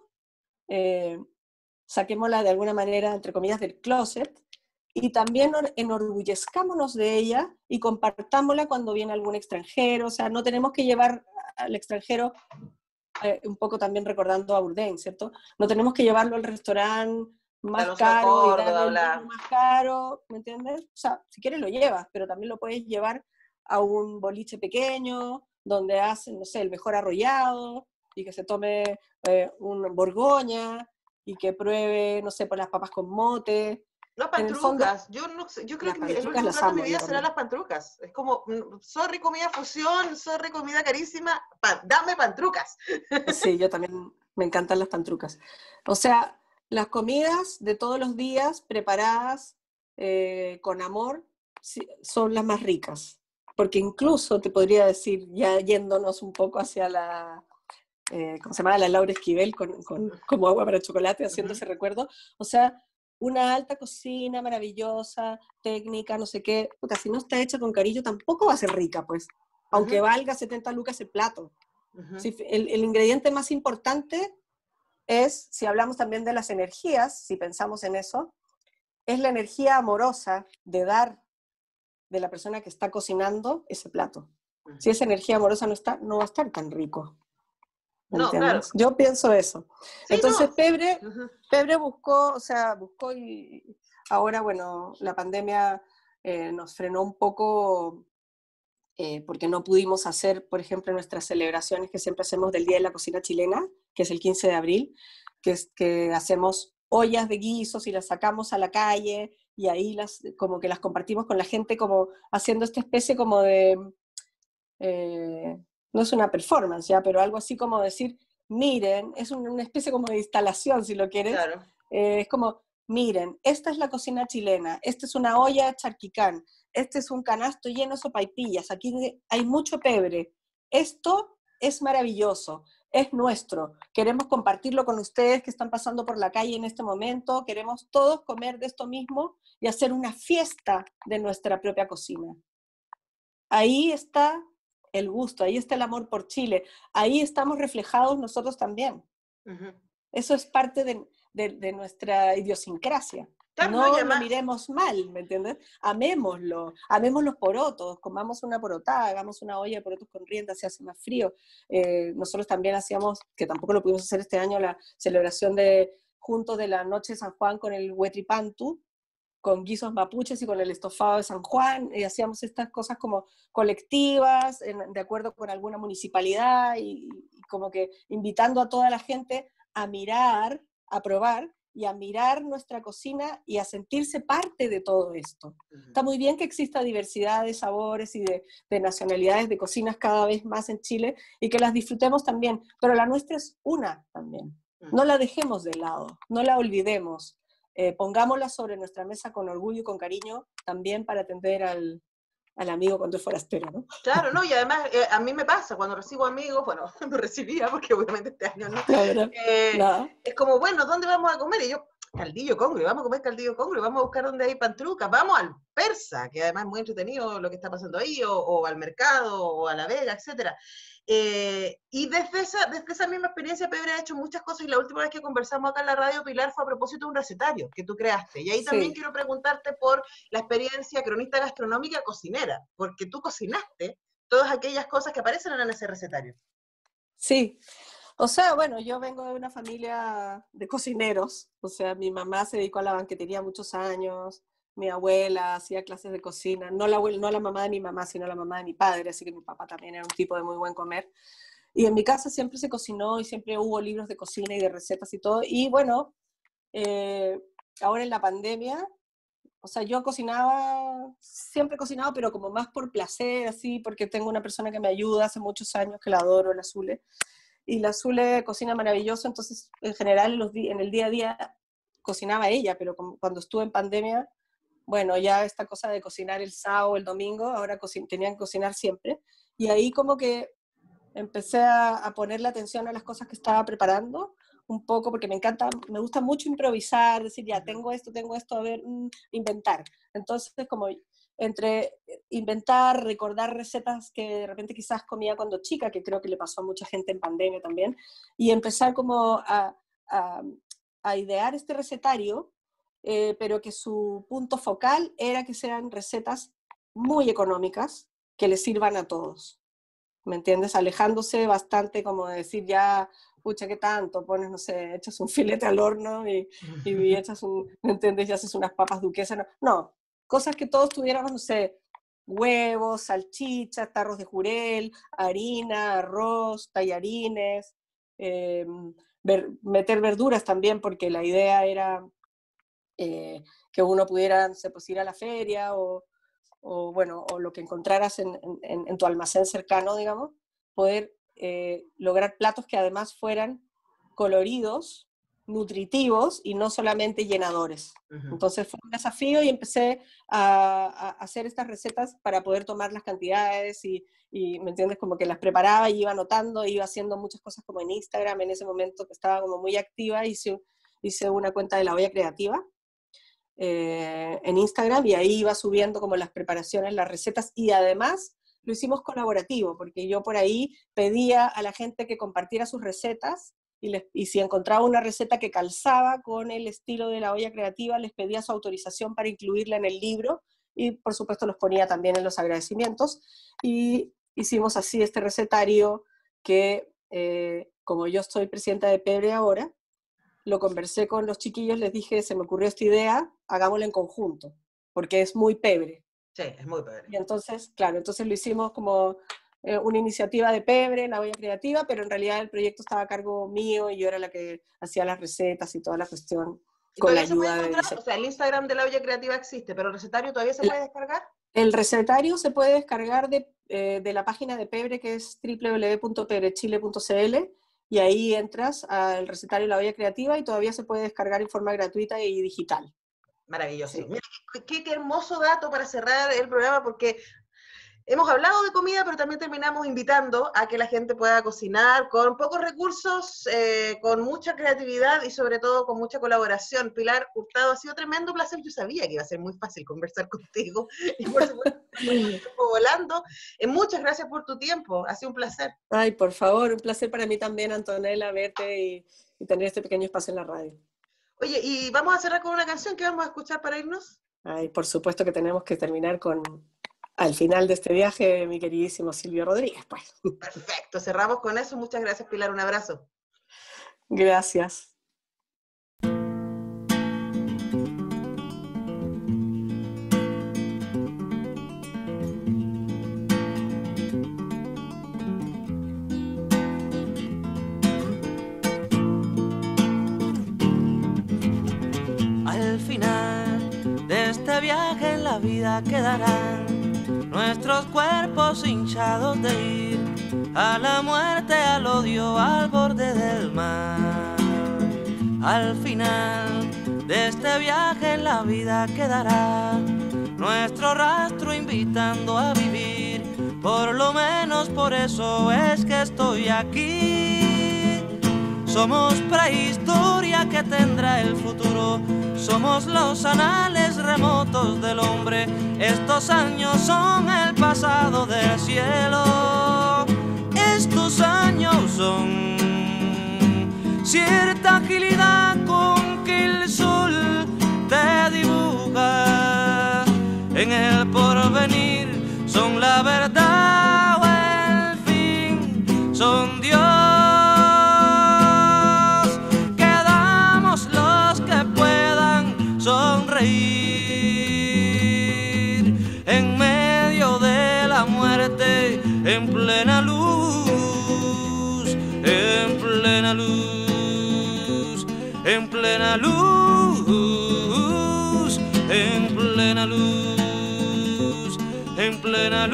saquémosla de alguna manera, entre comillas, del closet, y también enorgullezcámonos de ella y compartámosla cuando viene algún extranjero. O sea, no tenemos que llevar al extranjero, un poco también recordando a Bourdain, ¿cierto? No tenemos que llevarlo al restaurante más Alonso de caro y darle Córdoba, el vino bla. más caro, ¿me entiendes? O sea, si quieres lo llevas, pero también lo puedes llevar a un boliche pequeño, donde hacen, no sé, el mejor arrollado, y que se tome un Borgoña, y que pruebe, no sé, por las papas con mote. Las En el fondo, pantrucas, yo no sé, yo creo las que el pantrucas último las plato de mi amo vida yo será también. las pantrucas. Es como, sorry comida fusión, sorry comida carísima, dame pantrucas. Sí, yo también me encantan las pantrucas. O sea, las comidas de todos los días preparadas con amor son las más ricas. Porque incluso te podría decir, ya yéndonos un poco hacia ¿cómo se llama? La Laura Esquivel como agua para chocolate, haciendo ese recuerdo. O sea, una alta cocina maravillosa, técnica, no sé qué. Puta, si no está hecha con cariño, tampoco va a ser rica, pues. Aunque valga 70 lucas el plato. Sí, el ingrediente más importante es, si hablamos también de las energías, si pensamos en eso, es la energía amorosa de dar de la persona que está cocinando ese plato. Si esa energía amorosa no está, no va a estar tan rico. ¿Me No, claro. entiendes? Yo pienso eso. Sí, Entonces no. Pebre buscó y ahora, bueno, la pandemia nos frenó un poco porque no pudimos hacer, por ejemplo, nuestras celebraciones que siempre hacemos del Día de la Cocina Chilena, que es el 15 de abril, que hacemos ollas de guisos y las sacamos a la calle y ahí como que las compartimos con la gente, como haciendo esta especie como de, no es una performance ya, pero algo así como decir, miren, es una especie como de instalación, si lo quieres, Claro. es como, miren, esta es la cocina chilena, esta es una olla charquicán, este es un canasto lleno de sopaipillas, aquí hay mucho pebre, esto es maravilloso, es nuestro, queremos compartirlo con ustedes que están pasando por la calle en este momento, queremos todos comer de esto mismo y hacer una fiesta de nuestra propia cocina. Ahí está el gusto, ahí está el amor por Chile, ahí estamos reflejados nosotros también. Eso es parte de nuestra idiosincrasia. Claro, No y lo además, miremos mal, ¿me entiendes? Amémoslo, amemos los porotos, comamos una porotada, hagamos una olla de porotos con rienda, se hace más frío. Nosotros también hacíamos, que tampoco lo pudimos hacer este año, la celebración junto de la Noche de San Juan con el Huetripantu, con guisos mapuches y con el estofado de San Juan, y hacíamos estas cosas como colectivas, de acuerdo con alguna municipalidad, y como que invitando a toda la gente a mirar, a probar, y a mirar nuestra cocina y a sentirse parte de todo esto. Está muy bien que exista diversidad de sabores y de nacionalidades de cocinas cada vez más en Chile, y que las disfrutemos también, pero la nuestra es una también. No la dejemos de lado, no la olvidemos. Pongámosla sobre nuestra mesa con orgullo y con cariño, también para atender al amigo cuando es forastero, ¿no? Claro, no, y además a mí me pasa, cuando recibo amigos, bueno, no recibía, porque obviamente este año no, es como, bueno, ¿dónde vamos a comer? Y yo, caldillo congrio, vamos a comer caldillo congrio, vamos a buscar donde hay pantrucas, vamos al Persa, que además es muy entretenido lo que está pasando ahí, o al mercado, o a la Vega, etcétera. Y desde esa misma experiencia, Pebre ha hecho muchas cosas, y la última vez que conversamos acá en la radio, Pilar, fue a propósito de un recetario que tú creaste. Y ahí también quiero preguntarte por la experiencia cronista gastronómica cocinera, porque tú cocinaste todas aquellas cosas que aparecen en ese recetario. Sí, o sea, bueno, yo vengo de una familia de cocineros, o sea, mi mamá se dedicó a la banquetería muchos años, mi abuela hacía clases de cocina, no la mamá de mi mamá, sino la mamá de mi padre, así que mi papá también era un tipo de muy buen comer. Y en mi casa siempre se cocinó y siempre hubo libros de cocina y de recetas y todo. Y bueno, ahora en la pandemia, o sea, yo cocinaba, siempre he cocinado, pero como más por placer, así, porque tengo una persona que me ayuda hace muchos años, que la adoro, la Zule. Y la Zule cocina maravilloso, entonces en general en el día a día cocinaba ella, pero cuando estuve en pandemia, bueno, ya esta cosa de cocinar el sábado, el domingo, ahora tenían que cocinar siempre. Y ahí como que empecé a ponerle atención a las cosas que estaba preparando, un poco, porque me gusta mucho improvisar, decir, ya, tengo esto, a ver, inventar. Entonces, como entre inventar, recordar recetas que de repente quizás comía cuando chica, que creo que le pasó a mucha gente en pandemia también, y empezar como a idear este recetario, pero que su punto focal era que sean recetas muy económicas, que les sirvan a todos. ¿Me entiendes? Alejándose bastante como de decir ya, pucha, ¿qué tanto? Pones, no sé, echas un filete al horno y echas ¿me entiendes? Y haces unas papas duquesas. No, cosas que todos tuviéramos, no sé, huevos, salchichas, tarros de jurel, harina, arroz, tallarines, meter verduras también, porque la idea era que uno pudiera, no sé, pues ir a la feria bueno, o lo que encontraras en tu almacén cercano, digamos, poder lograr platos que además fueran coloridos, nutritivos y no solamente llenadores. Entonces fue un desafío y empecé a hacer estas recetas para poder tomar las cantidades y ¿me entiendes? Como que las preparaba y iba anotando, iba haciendo muchas cosas como en Instagram, en ese momento que estaba como muy activa, hice una cuenta de La Olla Creativa, en Instagram, y ahí iba subiendo como las preparaciones, las recetas, y además lo hicimos colaborativo, porque yo por ahí pedía a la gente que compartiera sus recetas, y si encontraba una receta que calzaba con el estilo de La Olla Creativa, les pedía su autorización para incluirla en el libro, y por supuesto los ponía también en los agradecimientos, y hicimos así este recetario que, como yo soy presidenta de Pebre ahora, lo conversé con los chiquillos, les dije, se me ocurrió esta idea, hagámosla en conjunto, porque es muy Pebre. Sí, es muy Pebre. Y entonces, claro, entonces lo hicimos como una iniciativa de Pebre, La Olla Creativa, pero en realidad el proyecto estaba a cargo mío y yo era la que hacía las recetas y toda la cuestión con la ayuda de... O sea, el Instagram de La Olla Creativa existe, pero el recetario todavía se puede descargar. El recetario se puede descargar de la página de Pebre, que es www.pebrechile.cl, y ahí entras al recetario La Olla Creativa y todavía se puede descargar en forma gratuita y digital. Maravilloso. Sí. Mira, qué hermoso dato para cerrar el programa, porque hemos hablado de comida, pero también terminamos invitando a que la gente pueda cocinar con pocos recursos, con mucha creatividad y sobre todo con mucha colaboración. Pilar Hurtado, ha sido tremendo placer. Yo sabía que iba a ser muy fácil conversar contigo y por supuesto el tiempo volando. Muchas gracias por tu tiempo, ha sido un placer. Ay, por favor, un placer para mí también, Antonella, verte y tener este pequeño espacio en la radio. Oye, y vamos a cerrar con una canción que vamos a escuchar para irnos. Ay, por supuesto que tenemos que terminar con Al final de este viaje, mi queridísimo Silvio Rodríguez, pues. Perfecto, cerramos con eso. Muchas gracias, Pilar, un abrazo. Gracias. Al final de este viaje en la vida quedarán nuestros cuerpos hinchados de ir a la muerte, al odio, al borde del mar. Al final de este viaje en la vida quedará nuestro rastro invitando a vivir. Por lo menos por eso es que estoy aquí. Somos prehistoria que tendrá el futuro. Somos los anales remotos del hombre. Estos años son el pasado del cielo. Estos años son cierta agilidad con que el sol te dibuja. En el porvenir son la verdad o el fin, son Dios. Sonreír en medio de la muerte, en plena luz, en plena luz, en plena luz, en plena luz, en plena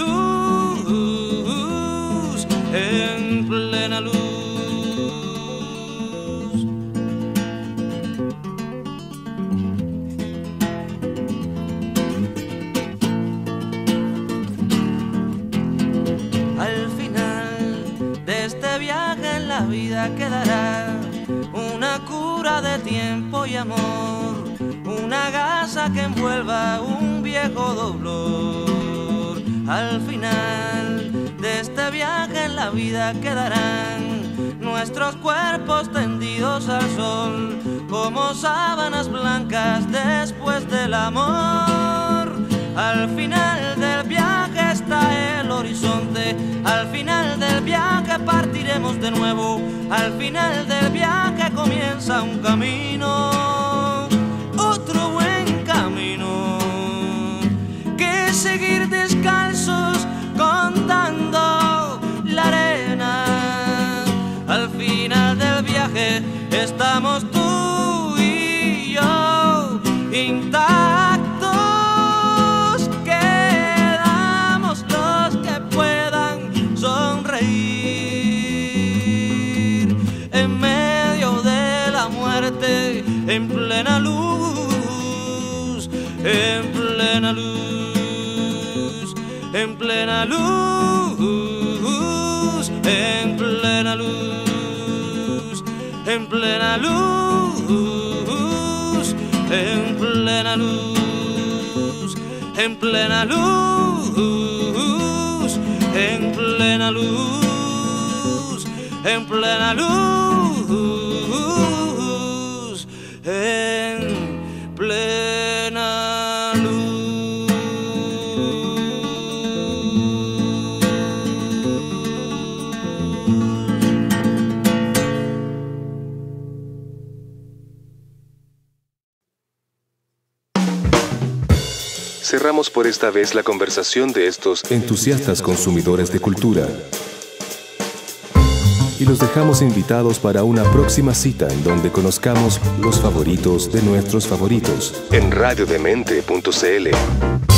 luz, en plena luz. La vida quedará una cura de tiempo y amor, una gasa que envuelva un viejo dolor. Al final de este viaje en la vida quedarán nuestros cuerpos tendidos al sol, como sábanas blancas después del amor. Al final del viaje está el horizonte, al final del viaje partiremos de nuevo, al final del viaje comienza un camino, otro buen camino, que seguir descalzos contando la arena. Al final del viaje estamos tú y yo intactos. En plena luz, en plena luz, en plena luz, en plena luz, en plena luz, en plena luz, en plena luz, en plena luz, en plena luz. En plena luz. Cerramos por esta vez la conversación de estos entusiastas consumidores de cultura. Y los dejamos invitados para una próxima cita en donde conozcamos los favoritos de nuestros favoritos en radiodemente.cl.